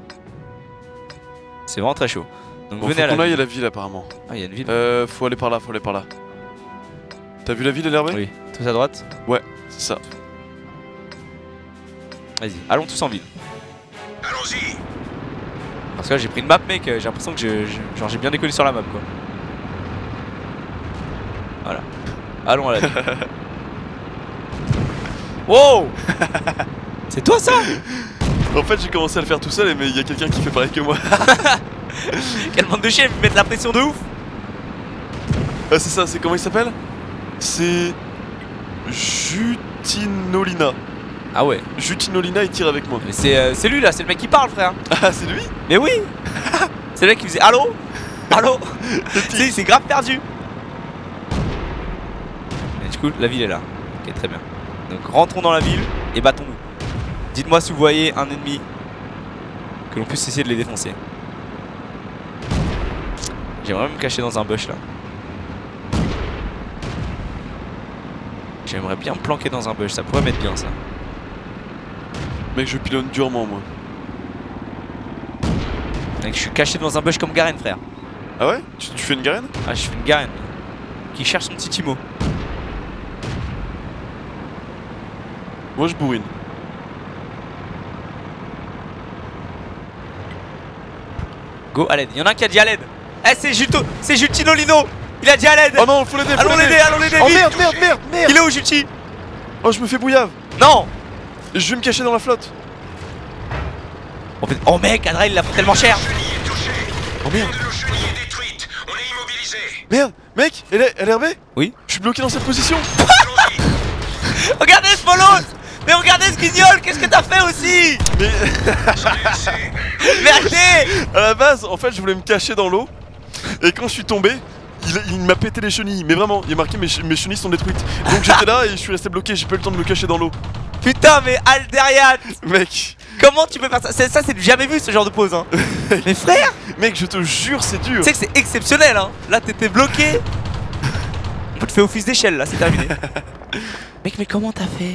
c'est vraiment très chaud. Donc Bon, venez faut à la qu'on aille ville. à la ville apparemment. Ah, il y a une ville. Faut aller par là, faut aller par là. T'as vu la ville, LRB? Oui, tous à droite. Ouais, c'est ça. Vas-y, allons tous en ville. Allons-y. Parce que là j'ai pris une map mec, j'ai l'impression que j'ai bien décollé sur la map quoi. Voilà. Allons à la ville. Wow. C'est toi ça? En fait, j'ai commencé à le faire tout seul, mais il y a quelqu'un qui fait pareil que moi. Quelle bande de chiens, ils me mettent la pression de ouf. Ah, c'est ça, c'est comment il s'appelle? C'est. Jutinolina. Ah ouais. Jutinolina, il tire avec moi. Mais c'est lui là, c'est le mec qui parle frère. Ah, c'est lui? Mais oui. C'est le mec qui faisait allô. Allô. Tu sais, il s'est grave perdu. Et du coup, la ville est là. Ok, très bien. Donc rentrons dans la ville et battons-nous. Dites-moi si vous voyez un ennemi, que l'on puisse essayer de les défoncer. J'aimerais me cacher dans un bush là. J'aimerais bien me planquer dans un bush, ça pourrait m'être bien ça. Mec, je pilonne durement, moi. Mec, je suis caché dans un bush comme Garen frère. Ah ouais? Tu fais une garenne? Ah, je fais une Garen qui cherche son petit Timo. Moi, je bourrine. Go à l'aide, y'en a un qui a dit à l'aide. Eh, c'est Jutino Lino. Il a dit à l'aide. Oh non, faut l'aider, faut Allons l'aider, allons l'aider Oh vite. merde. Il est où Juti? Oh, je me fais bouillave. Non. Je vais me cacher dans la flotte. En fait, oh mec, Adra il l'a pris tellement cher. Chenille est touchée. Oh merde. Une de nos chenilles est détruite. On est immobilisé. Merde, mec, LRB? Oui. Je suis bloqué dans cette position. Allons-y. Regardez ce molosse. Mais regardez ce guignol, qu'est-ce que t'as fait aussi? Mais C'est Mais arrêtez. à la base, en fait, je voulais me cacher dans l'eau. Et quand je suis tombé, il m'a pété les chenilles. Mais vraiment, il est marqué mes chenilles sont détruites. Donc j'étais là et je suis resté bloqué. J'ai pas eu le temps de me cacher dans l'eau. Putain mais Alderiat, Mec, comment tu peux faire ça? Ça c'est du jamais vu ce genre de pause hein. Mais frère, mec, je te jure, c'est dur. tu sais que c'est exceptionnel hein. Là t'étais bloqué. On te fait office d'échelle là, c'est terminé. Mec mais comment t'as fait?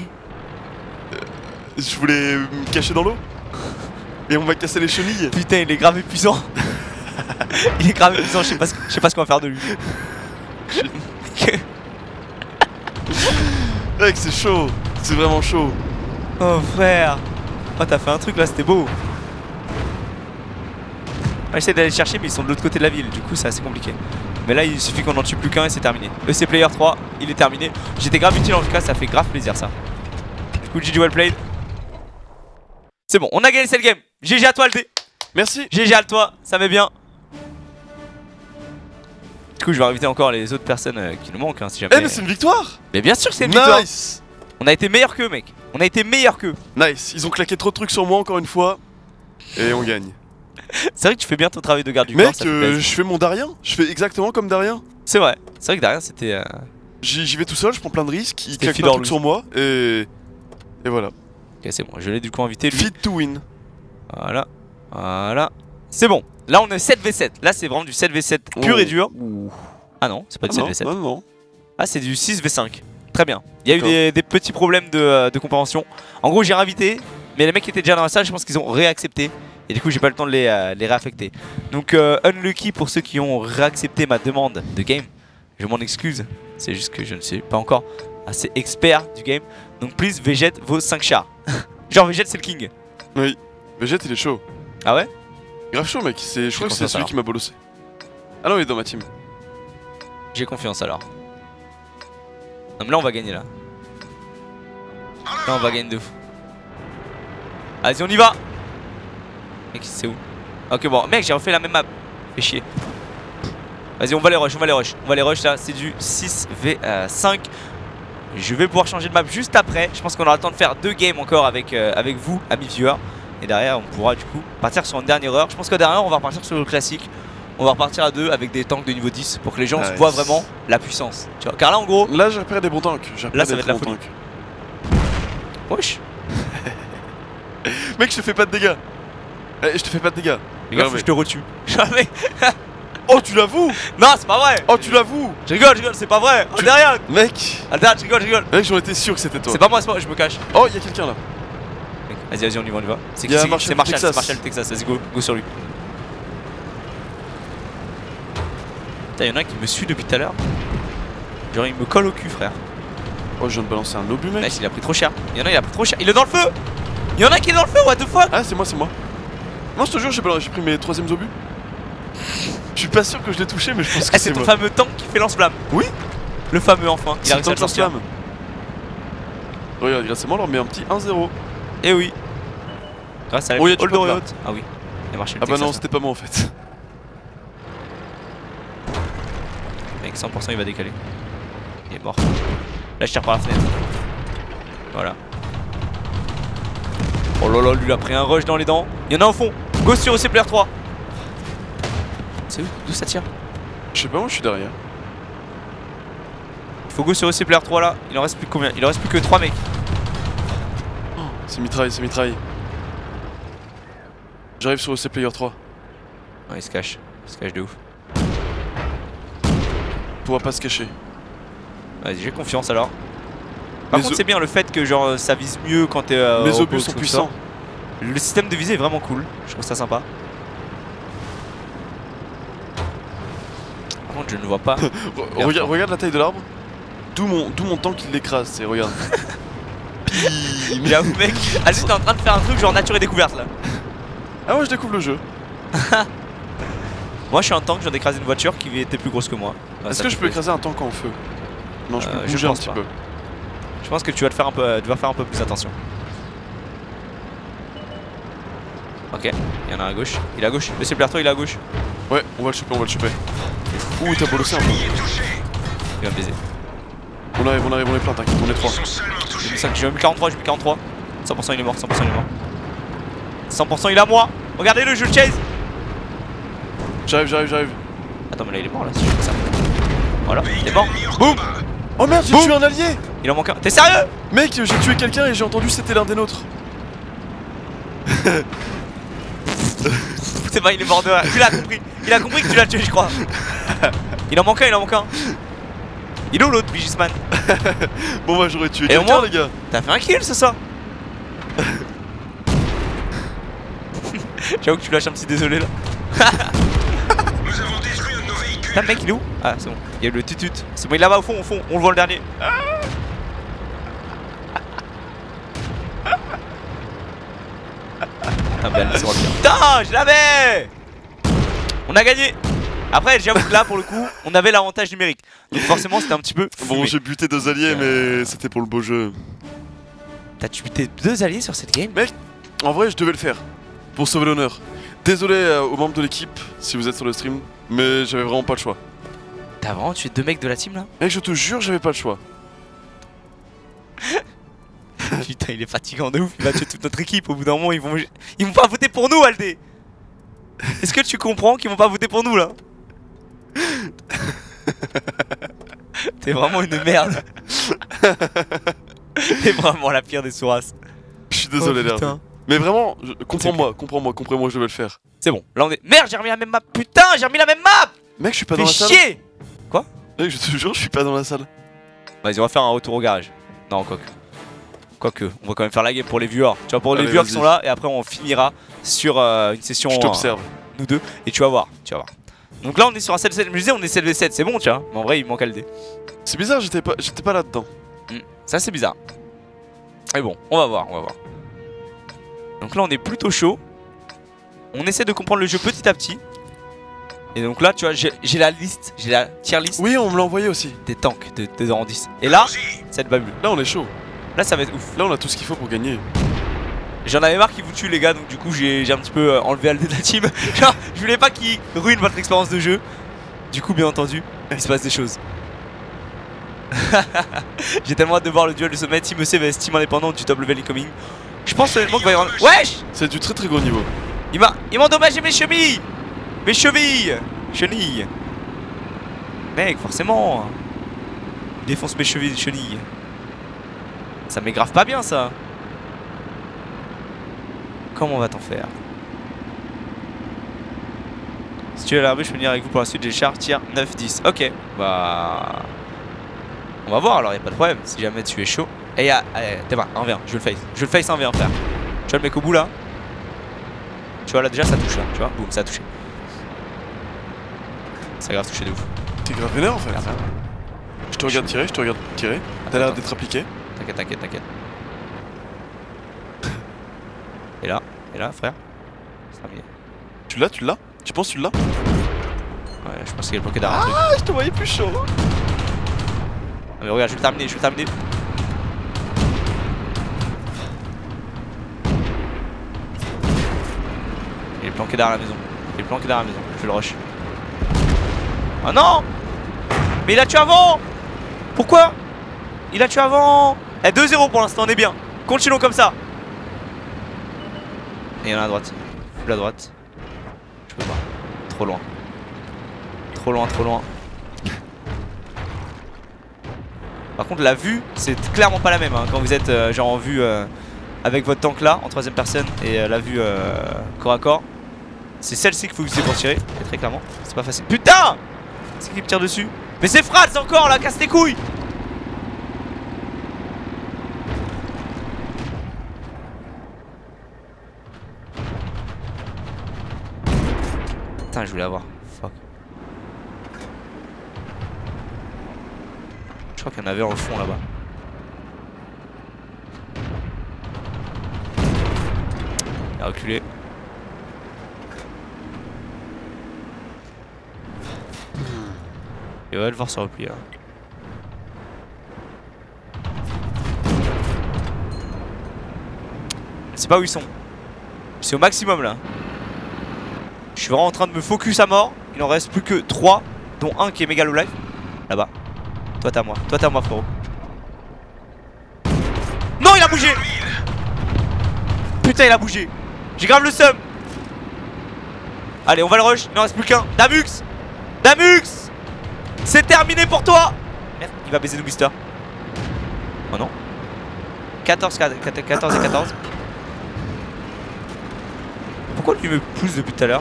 Je voulais me cacher dans l'eau. Et on m'a cassé les chenilles. Putain il est grave épuisant. Il est grave épuisant, je sais pas ce qu'on va faire de lui. Mec, c'est chaud. C'est vraiment chaud. Oh frère. Oh t'as fait un truc là, c'était beau. J'essaie d'aller le chercher mais ils sont de l'autre côté de la ville, du coup c'est assez compliqué. Mais là il suffit qu'on en tue plus qu'un et c'est terminé. EC Player 3, il est terminé. J'étais grave utile en tout cas, ça fait grave plaisir ça. Du coup GG well played. C'est bon, on a gagné cette game. GG à toi le dé. Merci. GG à toi, ça met bien. Du coup je vais inviter encore les autres personnes qui nous manquent hein, si jamais. Eh mais c'est une victoire. Mais bien sûr que c'est une victoire. Nice. On a été meilleur qu'eux mec. On a été meilleur qu'eux. Nice. Ils ont claqué trop de trucs sur moi encore une fois. Et on gagne. C'est vrai que tu fais bien ton travail de garde du corps. Mec, Ça fait plaisir. je fais mon Darien. Je fais exactement comme Darien. C'est vrai que derrière c'était... J'y vais tout seul, je prends plein de risques. Il C'était claque Feed plein de or trucs lose. sur moi. Et voilà. Ok c'est bon, je l'ai du coup invité lui. Fit to win. Voilà, voilà. C'est bon, là on est 7v7. Là c'est vraiment du 7v7 pur et dur. Ah non, c'est pas du non, 7v7. non, non. Ah c'est du 6v5. Très bien. Il y a eu D'accord. des petits problèmes de compréhension. En gros j'ai réinvité, mais les mecs qui étaient déjà dans la salle, je pense qu'ils ont réaccepté. Et du coup j'ai pas le temps de les réaffecter. Donc unlucky pour ceux qui ont réaccepté ma demande de game. Je m'en excuse, c'est juste que je ne suis pas encore assez expert du game. Donc please Vegette vos 5 chars. Genre Vegette c'est le king. Oui. Vegette, il est chaud. Ah ouais? Grave chaud, mec. Je crois que c'est confiance, celui alors. qui m'a bolossé. Ah non, il est dans ma team. J'ai confiance alors. Non mais là on va gagner là. Là on va gagner de fou. Vas-y on y va. Mec c'est où? Ok bon mec j'ai refait la même map. Fais chier. Vas-y on va les rush, on va les rush là. C'est du 6v5. Je vais pouvoir changer de map juste après. Je pense qu'on aura le temps de faire 2 games encore avec vous, amis viewers. Et derrière on pourra du coup partir sur une dernière heure. Je pense que derrière on va repartir sur le classique. On va repartir à 2 avec des tanks de niveau 10 pour que les gens Nice. voient vraiment la puissance. Tu vois. Car là en gros, Là, j'ai repéré des bons tanks. Là, ça va être la folie. wesh. Mec, je te fais pas de dégâts. Eh, je te fais pas de dégâts. Les gars, Non, faut que mais- je te retue. Jamais. Oh, tu l'avoues? Non, c'est pas vrai. Oh, tu l'avoues? Je rigole, c'est pas vrai. Oh, derrière. Mec, Derrière, je rigole. mec, j'en étais sûr que c'était toi. C'est pas moi, je me cache. Oh, il y a quelqu'un là. Vas-y, on y va. C'est Il y a qui? Marshall C'est Marshall, Texas. c'est Marshall Texas. Vas-y, go sur lui. Putain, y'en a un qui me suit depuis tout à l'heure. Genre, il me colle au cul, frère. Oh, je viens de balancer un obus, mec. Mec, il a pris trop cher. Y'en a, il a pris trop cher. Il est dans le feu. Y'en a qui est dans le feu, what the fuck. Ah, c'est moi. Non, je te jure, j'ai pris mes 3ème obus. Je suis pas sûr que je l'ai touché, mais je pense que Ah, c'est c'est ton moi. fameux tank qui fait lance-flamme. Oui. Le fameux, enfin. Il a C'est réussi à le le sortir. flamme. Regarde, grâce à moi, on leur met un petit 1-0. Eh oui. Grâce à la Oh, y a du Hold pop, là. Ah oui. Il a marché le Ah bah Texas, non, hein. c'était pas moi en fait. Mec, 100% il va décaler. Il est mort. Là, je tire par la fenêtre. Voilà. Oh là là, lui il a pris un rush dans les dents. Il y en a au fond. Go sur OC Player 3. C'est où? D'où ça tire? Je sais pas, moi je suis derrière. Il faut go sur OC Player 3 là. Il en reste plus que combien? Il en reste plus que 3 mecs. C'est mitraille. J'arrive sur OC Player 3. Non, il se cache de ouf. On pourra pas se cacher. Vas-y, j'ai confiance alors. Par Les contre, c'est bien le fait que genre ça vise mieux quand t'es. Les au obus poste sont ou tout puissants. ça. Le système de visée est vraiment cool. Je trouve ça sympa. Par contre, je ne vois pas. Regarde la taille de l'arbre. D'où mon tank qui l'écrase, c'est regarde. J'avoue, mec. Allez, t'es en train de faire un truc genre nature et découverte là. Ah ouais, je découvre le jeu. Moi, je suis un tank, je viens d'écraser une voiture qui était plus grosse que moi. Ouais, Est-ce ça que fait je peux plaisir. écraser un tank en feu? Non, je peux je bouger un pense petit pas. peu. Je pense que tu vas te faire un peu, tu vas faire un peu plus attention. Ok, il y en a un à gauche. Il est à gauche. Le Player, il est à gauche. Ouais, on va le choper. Ouh, t'as bolossé un peu. Il est touché. Il va me baiser. On arrive, on est plein, t'inquiète, on est Ils 3. sont seulement touchés. J'ai mis 43, j'ai mis 43. 100% il est mort, 100% il est mort. 100% il est à moi. Regardez-le, je le chase. J'arrive. Attends, mais là il est mort là, si je fais ça. Voilà, il est mort. Véhicule ennemi hors Boum. combat. Oh merde, j'ai Boum. tué un allié! Il en manque un. T'es sérieux? Mec, j'ai tué quelqu'un et j'ai entendu que c'était l'un des nôtres. C'est pas, il est mort de rire. Il a compris que tu l'as tué, je crois. Il en manque un. Il est où l'autre, Vigisman? Bon, bah j'aurais tué Et au quelqu'un, moins- les gars. T'as fait un kill, c'est ça? J'avoue que tu lâches un petit désolé là. Nous avons détruit un de nos véhicules. Putain, mec, il est où? Ah, c'est bon. Il y a le tutut. C'est bon, il est là-bas au fond. On le voit le dernier. Putain, bien, c'est bon, le pire. Putain, je l'avais! On a gagné! Après, j'avoue que là, pour le coup, on avait l'avantage numérique. Donc, forcément, c'était un petit peu. Bon, fumé. j'ai buté 2 alliés, mais c'était pour le beau jeu. T'as tué 2 alliés sur cette game? En vrai, je devais le faire. Pour sauver l'honneur. Désolé aux membres de l'équipe, si vous êtes sur le stream, mais j'avais vraiment pas le choix. T'as vraiment tué 2 mecs de la team là? Mec, je te jure, j'avais pas le choix. Putain, il est fatigant de ouf, il va tuer toute notre équipe. Au bout d'un moment, ils vont pas voter pour nous, Aldé. Est-ce que tu comprends qu'ils vont pas voter pour nous là? T'es vraiment une merde. T'es vraiment la pire des sourasses. Je suis désolé, Oh, Lerbe. putain. Mais vraiment, comprends-moi, je vais le faire. C'est bon, là on est. Merde, j'ai remis la même map. Putain, j'ai remis la même map. Mec, je suis pas Fais dans la salle. chier. Mec, je te jure, je suis pas dans la salle. Vas-y, on va faire un retour au garage. Non, quoique, on va quand même faire la game pour les viewers. Tu vois, pour les Allez, viewers qui vas-y. sont là, et après on finira sur une session. Je t'observe. Nous deux, et tu vas voir. Donc là, on est sur un CLV7. Je me disais, on est CLV7, c'est bon, tu vois. Mais en vrai, il manque LD. C'est bizarre, j'étais pas là-dedans. Ça, c'est bizarre. Mais bon, on va voir. Donc là, on est plutôt chaud. On essaie de comprendre le jeu petit à petit. Et donc là, tu vois, j'ai la liste, j'ai la tier list Oui, on me l'a envoyé aussi. des tanks de rang 10. Et là, Allons-y. ça va être babule. Là, on est chaud. Là, ça va être ouf. Là, on a tout ce qu'il faut pour gagner. J'en avais marre qu'ils vous tuent, les gars. Donc du coup, j'ai un petit peu enlevé LD de la team. Genre, je voulais pas qu'ils ruinent votre expérience de jeu. Du coup, bien entendu, il se passe des choses. J'ai tellement hâte de voir le duel de sommet Team EC vs Team indépendant du top level incoming. Je pense honnêtement qu'il va y avoir... Wesh! C'est du très gros niveau. Il m'a endommagé mes chevilles! Mes chevilles! Chenilles! Mec, forcément! Il défonce mes chevilles, chenilles. Ça m'égrave pas bien ça! Comment va t'en faire? Si tu es à l'armée, je peux venir avec vous pour la suite. J'ai char tir 9-10. Ok, bah. On va voir alors, y'a pas de problème. Si jamais tu es chaud. Et y'a. T'es pas, 1v1, je le face. Je le face 1v1, frère. Tu vois le mec au bout là. Tu vois là, déjà ça touche là. Tu vois, boum, ça a touché. Ça a grave touché de ouf. T'es grave vénère en fait. Regarde ça. Je te regarde tirer, je te regarde tirer. T'as l'air d'être appliqué. T'inquiète, t'inquiète, t'inquiète. Et là, frère. C'est terminé. Tu l'as, tu l'as? Tu penses que tu l'as? Ouais, je pense qu'il est bloqué derrière un truc. Ah, je te voyais plus chaud. Ah, mais regarde, je vais le terminer, je vais le terminer. Il est planqué derrière la maison. Il est planqué derrière la maison. Je vais le rush. Oh non! Mais il a tué avant! Pourquoi? Il a tué avant! Eh, 2-0 pour l'instant, on est bien. Continuons comme ça. Et il y en a à droite. Full à droite. Je peux pas. Trop loin. Trop loin, trop loin. Par contre, la vue, c'est clairement pas la même hein, quand vous êtes genre en vue avec votre tank là, en troisième personne, et la vue corps à corps. C'est celle-ci qu'il faut utiliser pour tirer, et très clairement, c'est pas facile. Putain! C'est qui me tire dessus? Mais c'est Frats encore là, casse tes couilles! Putain, je voulais avoir. Fuck. Je crois qu'il y en avait au fond là-bas. Il a reculé. Et on va le voir se replier. Hein. Je sais pas où ils sont. C'est au maximum là. Je suis vraiment en train de me focus à mort. Il en reste plus que 3, dont un qui est méga low life. Là-bas. Toi t'es à moi, frérot. Non, il a bougé. Putain, il a bougé. J'ai grave le seum. Allez, on va le rush. Il n'en reste plus qu'un. Damux. Damux. C'est terminé pour toi. Merde, il va baiser nous Mister. Oh non. 14 et 14. Pourquoi lui me pousse depuis tout à l'heure?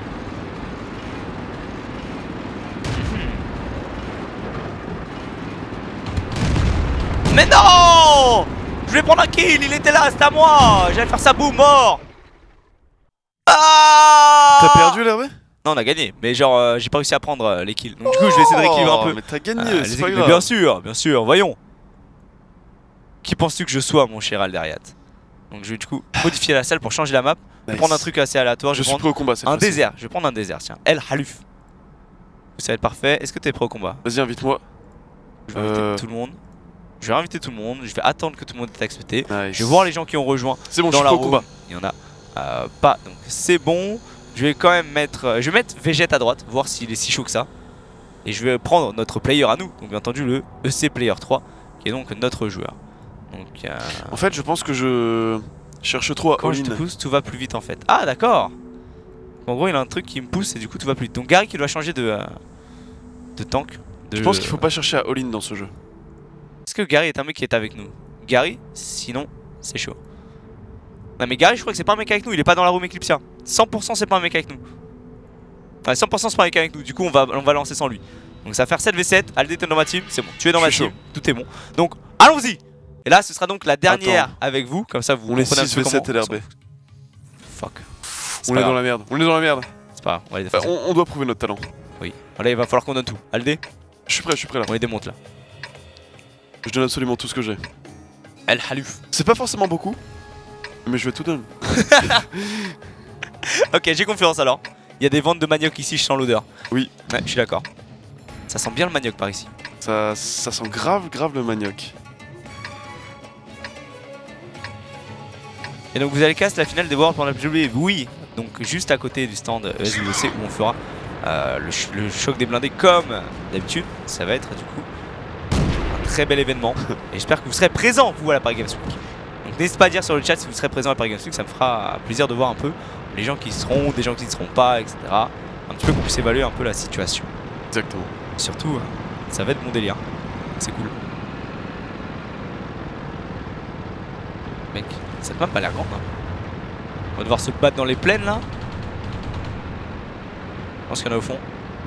Mais non! Je voulais prendre un kill, il était là, c'était à moi. J'allais faire ça, boum, mort. Ah! T'as perdu l'herbe? Non, on a gagné, mais genre j'ai pas réussi à prendre les kills. Donc du coup je vais essayer de rééquilibrer un peu. Mais t'as gagné, c'est pas mais grave. bien sûr, voyons. Qui penses-tu que je sois, mon cher Alderiat? Donc je vais du coup modifier la salle pour changer la map. Je vais prendre un truc assez aléatoire. Je suis prêt au combat cette un fois-ci. désert, je vais prendre un désert, tiens. El Haluf. Ça va être parfait. Est-ce que t'es prêt au combat? Vas-y, invite-moi. Je vais inviter tout le monde. Je vais inviter tout le monde. Je vais attendre que tout le monde ait accepté. Nice. Je vais voir les gens qui ont rejoint. C'est bon, je dans suis la prêt au room. combat. Il y en a pas. Donc c'est bon. Je vais quand même mettre. Je vais mettre Végète à droite, voir s'il est si chaud que ça. Et je vais prendre notre player à nous. Donc bien entendu le EC Player 3, qui est donc notre joueur. Donc en fait, je pense que je cherche trop à quand je te all-in. pousse, tout va plus vite en fait. Ah d'accord. En gros, il a un truc qui me pousse et du coup tout va plus vite. Donc Gary qui doit changer de tank. Je pense qu'il faut pas chercher à all-in dans ce jeu. Est-ce que Gary est un mec qui est avec nous? Gary, sinon c'est chaud. Non mais Gary, je crois que c'est pas un mec avec nous, il est pas dans la room Eclipsia. 100% c'est pas un mec avec nous. Enfin 100% c'est pas un mec avec nous, du coup on va lancer sans lui. Donc ça va faire 7v7, Aldé t'es dans ma team, c'est bon, tu es dans ma team, tout est bon. Donc allons-y. Et là ce sera donc la dernière avec vous, comme ça vous on est comprenez un peu 6v7 comment... LRB. Fuck. On est dans la merde, on est dans la merde. C'est pas grave, on va les défoncer. On doit prouver notre talent. Oui. Là il va falloir qu'on donne tout. Aldé, Je suis prêt là. on les démonte là. Je donne absolument tout ce que j'ai. El Haluf. C'est pas forcément beaucoup, mais je vais tout donner. Ok, j'ai confiance alors. Il y a des ventes de manioc ici, je sens l'odeur. Oui. Ouais, je suis d'accord. Ça sent bien le manioc par ici. Ça sent grave le manioc. Et donc vous allez casser la finale des Worlds pour la PGW. Oui. Donc juste à côté du stand SWC où on fera le choc des blindés comme d'habitude. Ça va être du coup un très bel événement. Et j'espère que vous serez présents vous à la Paris Games Week. Donc n'hésitez pas à dire sur le chat si vous serez présent à la Paris Games Week. Ça me fera plaisir de voir un peu les gens qui y seront, des gens qui ne seront pas, etc. Un petit peu qu'on puisse évaluer un peu la situation. Exactement. Et surtout, ça va être mon délire. C'est cool. Mec, cette map a l'air grande. Hein. On va devoir se battre dans les plaines là. pense qu'il y en a au fond.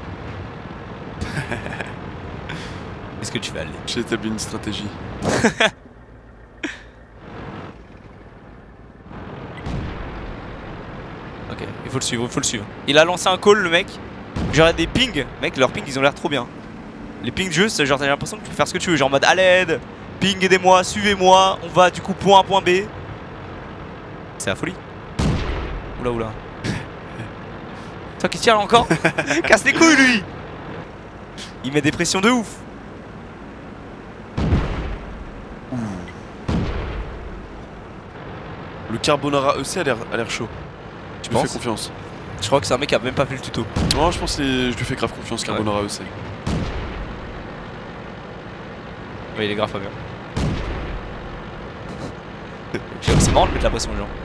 Qu'est-ce que tu fais, Ali? J'ai établi une stratégie. Ok, il faut le suivre, il faut le suivre. Il a lancé un call, le mec. J'aurais des pings. Mec, leurs pings, ils ont l'air trop bien. Les pings de jeu, c'est genre, t'as l'impression que tu peux faire ce que tu veux. Genre en mode à l'aide, ping, aidez-moi, suivez-moi. On va du coup point A, point B. C'est la folie. Oula, oula. Toi qui tire là encore. Casse les couilles, lui. Il met des pressions de ouf. Le Carbonara EC a l'air chaud. Tu Je lui fais penses? confiance. Je crois que c'est un mec qui a même pas fait le tuto. Non, je pense que je lui fais grave confiance, Carbonara EC. Ouais, il est grave pas bien. J'avoue, c'est marrant de mettre la pression aux gens.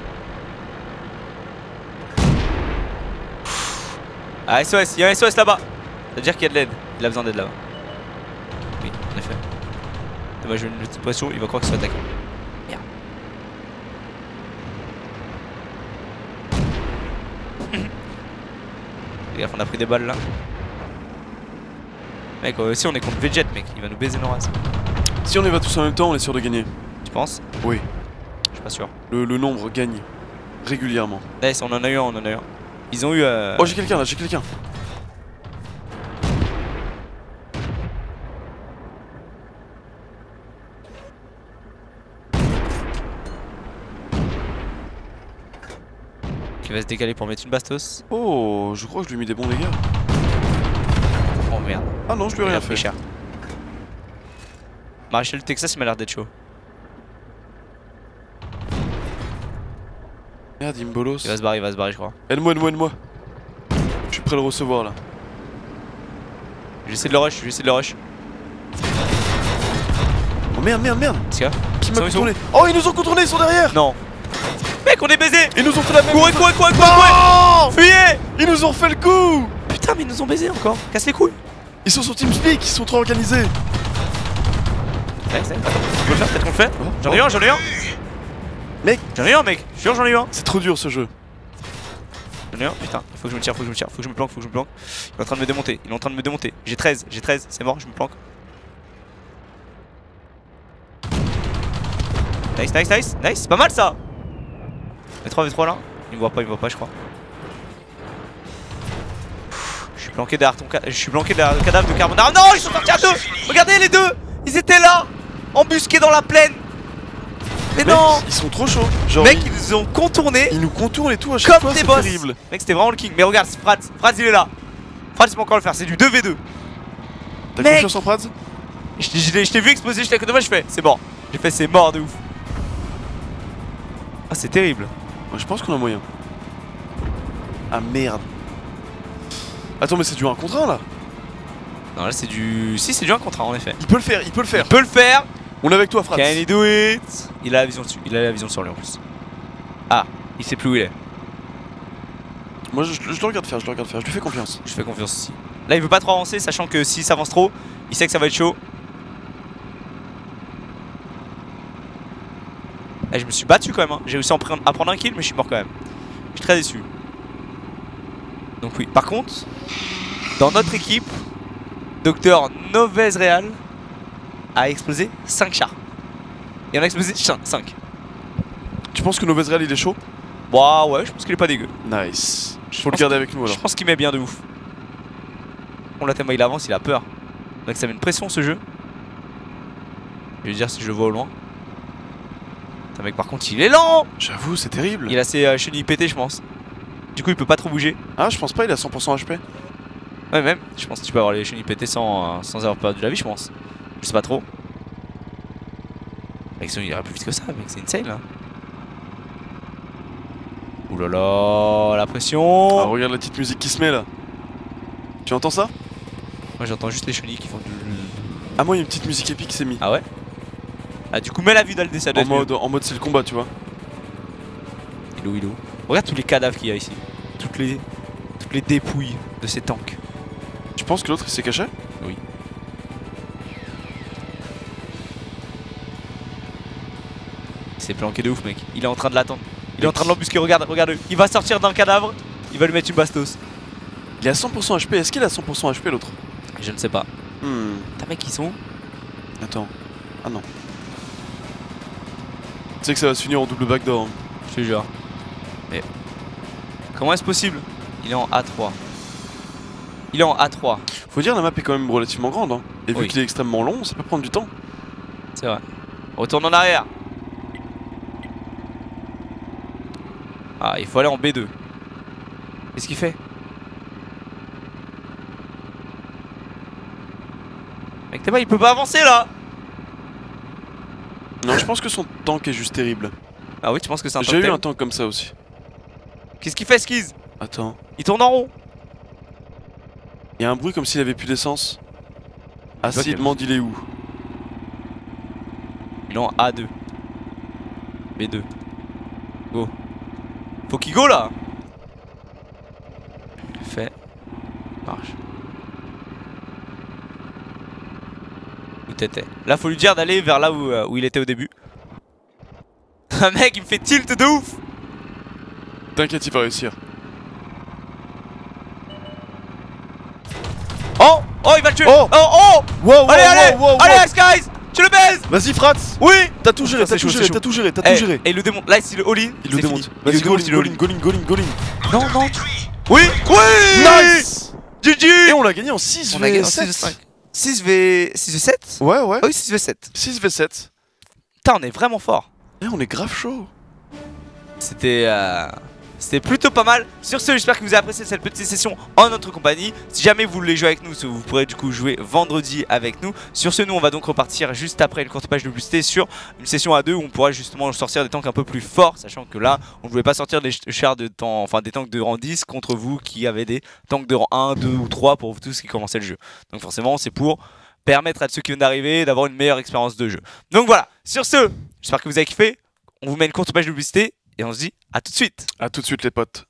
Ah, SOS, il y a un SOS là-bas. Ça veut dire qu'il y a de l'aide. Il a besoin d'aide là-bas. Oui, en effet. Dommage, je vais une petite pression, il va croire que c'est attaquant. Merde. Les gars, on a pris des balles là. Mec, aussi on est contre Veget, mec, il va nous baiser nos races. Si on y va tous en même temps, on est sûr de gagner. Tu penses? Oui. Je suis pas sûr. Le nombre gagne régulièrement. Nice, on en a eu un, on en a eu un. Ils ont eu. Oh, j'ai quelqu'un là, j'ai quelqu'un. Qui va se décaler pour mettre une bastos. Oh, je crois que je lui ai mis des bons dégâts. Oh merde. Ah non, je lui ai Il rien a pris fait. cher. Maréchal du Texas, il m'a l'air d'être chaud. Merde, il me bolos. Il va se barrer, je crois. Aide-moi, aide-moi, aide-moi. Je suis prêt à le recevoir là. J'essaie de le rush, j'essaie de le rush. Oh merde, merde, merde. Qu'est-ce qu'il y a? Qui Ils m'a sont- contourné? Oh, ils nous ont contourné, ils sont derrière. Non. Mec, on est baisé. Ils nous ont fait la même. Courez, courez, courez, courez, Oh, courez. Fuyez. ils nous ont fait le coup. Putain, mais ils nous ont baisé encore. Casse les couilles. Ils sont sur TeamSpeak, ils sont trop organisés. Ouais, c'est. Attends, tu peux le faire, peut-être qu'on le fait. J'en ai eu un, j'en ai eu un. Mec. J'en ai eu un, mec. Je suis sûr, j'en ai eu un. C'est trop dur ce jeu. J'en ai un, putain. Faut que je me tire, faut que je me tire, faut que je me planque, faut que je me planque. Il est en train de me démonter, il est en train de me démonter. J'ai 13, c'est mort, je me planque. Nice, nice, nice, nice, c'est pas mal ça. Les 3v3 là. Il me voit pas, je crois. Je suis planqué derrière je suis planqué derrière le cadavre de Carbonara. Non, ils sont sortis à deux. Regardez les deux. Ils étaient là, embusqués dans la plaine. Mais Mec, non. ils sont trop chauds. Genre, Mec, ils nous ont contournés ils nous contournent et tout à chaque comme fois, des c'est boss. terrible. Mec, c'était vraiment le king. Mais regarde, Frats il est là. Frats il peut encore le faire, c'est du 2v2. T'as Mec. confiance en Prads? Je t'ai vu exploser, j'étais à côté de moi, je fais c'est mort. J'ai fait c'est mort de ouf. Ah, c'est terrible. Ouais, je pense qu'on a moyen. Ah merde. Attends, mais c'est du 1 contre 1 là. Non, là c'est du. Si, c'est du 1 contre 1 en effet. Il peut le faire, il peut le faire. Il peut le faire. On est avec toi, Frats. Can he do it? Il a la vision dessus, il a la vision sur lui en plus. Ah, il sait plus où il est. Moi je le regarde faire, je le regarde faire, je lui fais confiance. Je fais confiance ici. Là, il veut pas trop avancer, sachant que s'il s'avance trop, il sait que ça va être chaud. Eh, je me suis battu quand même, hein. J'ai réussi à prendre un kill, mais je suis mort quand même. Je suis très déçu. Donc oui. Par contre, dans notre équipe, Docteur Novez Real a explosé 5 chars. Il en a explosé 5. Tu penses que Novez Real il est chaud? Bah ouais, je pense qu'il est pas dégueu. Nice. Je Faut le pense garder avec nous Je alors. pense qu'il met bien de ouf. On l'a tellement il avance, il a peur. Donc ça met une pression ce jeu. Je vais dire si je le vois au loin. Putain mec, par contre il est lent. J'avoue, c'est terrible. Il a ses chenilles pétées je pense. Du coup il peut pas trop bouger. Ah, je pense pas, il a 100% HP. Ouais même, je pense que tu peux avoir les chenilles pétées sans avoir perdu la vie je pense. Je sais pas trop. Mec il ira plus vite que ça, mec c'est insane là. Oulala, la pression. Ah, regarde la petite musique qui se met là. Tu entends ça? Moi j'entends juste les chenilles qui font du... Ah, moi il y a une petite musique épique qui s'est mise. Ah ouais. Ah du coup mets la vue d'Aldé ça doit être mieux. En mode c'est le combat, tu vois. Il est où? Regarde tous les cadavres qu'il y a ici. Toutes les dépouilles de ces tanks. Tu penses que l'autre il s'est caché? Oui. Il s'est planqué de ouf mec. Il est en train de l'attendre. Il est en train de l'embusquer, regarde. Il va sortir d'un cadavre. Il va lui mettre une bastos. Il est à 100% HP, est-ce qu'il est à 100% HP l'autre? Je ne sais pas. Hmm, T'as mec, ils sont où? attends. Ah non. Tu sais que ça va se finir en double backdoor. Hein. Je te jure. Mais comment est-ce possible? Il est en A3. Il est en A3. Faut dire la map est quand même relativement grande hein. Et vu Oui. qu'il est extrêmement long, ça peut prendre du temps. C'est vrai. Retourne en arrière. Ah, il faut aller en B2. Qu'est-ce qu'il fait? Mec, t'es pas, il peut pas avancer là. Non, je pense que son tank est juste terrible. Ah oui, tu penses que c'est un J'ai eu totem? un tank comme ça aussi. Qu'est-ce qu'il fait, Skiz? Attends. Il tourne en rond. Il y a un bruit comme s'il avait plus d'essence. Ah Ok. si, demande il est où? Il est en A2. B2. Go. Faut qu'il go là. Fait. Marche. Où t'étais? Là faut lui dire d'aller vers là où il était au début. Un mec il me fait tilt de ouf. T'inquiète, il va réussir. Oh. Oh il va le tuer. Oh. Oh. Wow, Allez allez. wow. Allez Skies. Tu le baises. Vas-y, Fratz. Oui. T'as tout géré, Ça, t'as c'est tout chaud, géré, c'est t'as tout géré, t'as Eh, tout géré. et il le démonte. Là il le démonte. Il le c'est démonte. fini. Vas-y, Il le démonte, il le go in. Non non. Détruit. Oui. Oui. Nice. GG. Et on l'a gagné en 6 On a gagné en 6v5. 6v7. Ouais, ouais. Ah oui 6v7. 6v7. Putain on est vraiment fort. Eh, on est grave chaud. C'était plutôt pas mal. Sur ce, j'espère que vous avez apprécié cette petite session en notre compagnie. Si jamais vous voulez jouer avec nous, vous pourrez du coup jouer vendredi avec nous. Sur ce, nous on va donc repartir juste après une courte page de publicité sur une session à 2 où on pourra justement sortir des tanks un peu plus forts, sachant que là on ne voulait pas sortir des chars de temps, enfin des tanks de rang 10 contre vous qui avez des tanks de rang 1, 2 ou 3 pour vous tous qui commençaient le jeu. Donc forcément c'est pour permettre à ceux qui viennent d'arriver d'avoir une meilleure expérience de jeu. Donc voilà, sur ce, j'espère que vous avez kiffé. On vous met une courte page de publicité et on se dit à tout de suite. A tout de suite les potes.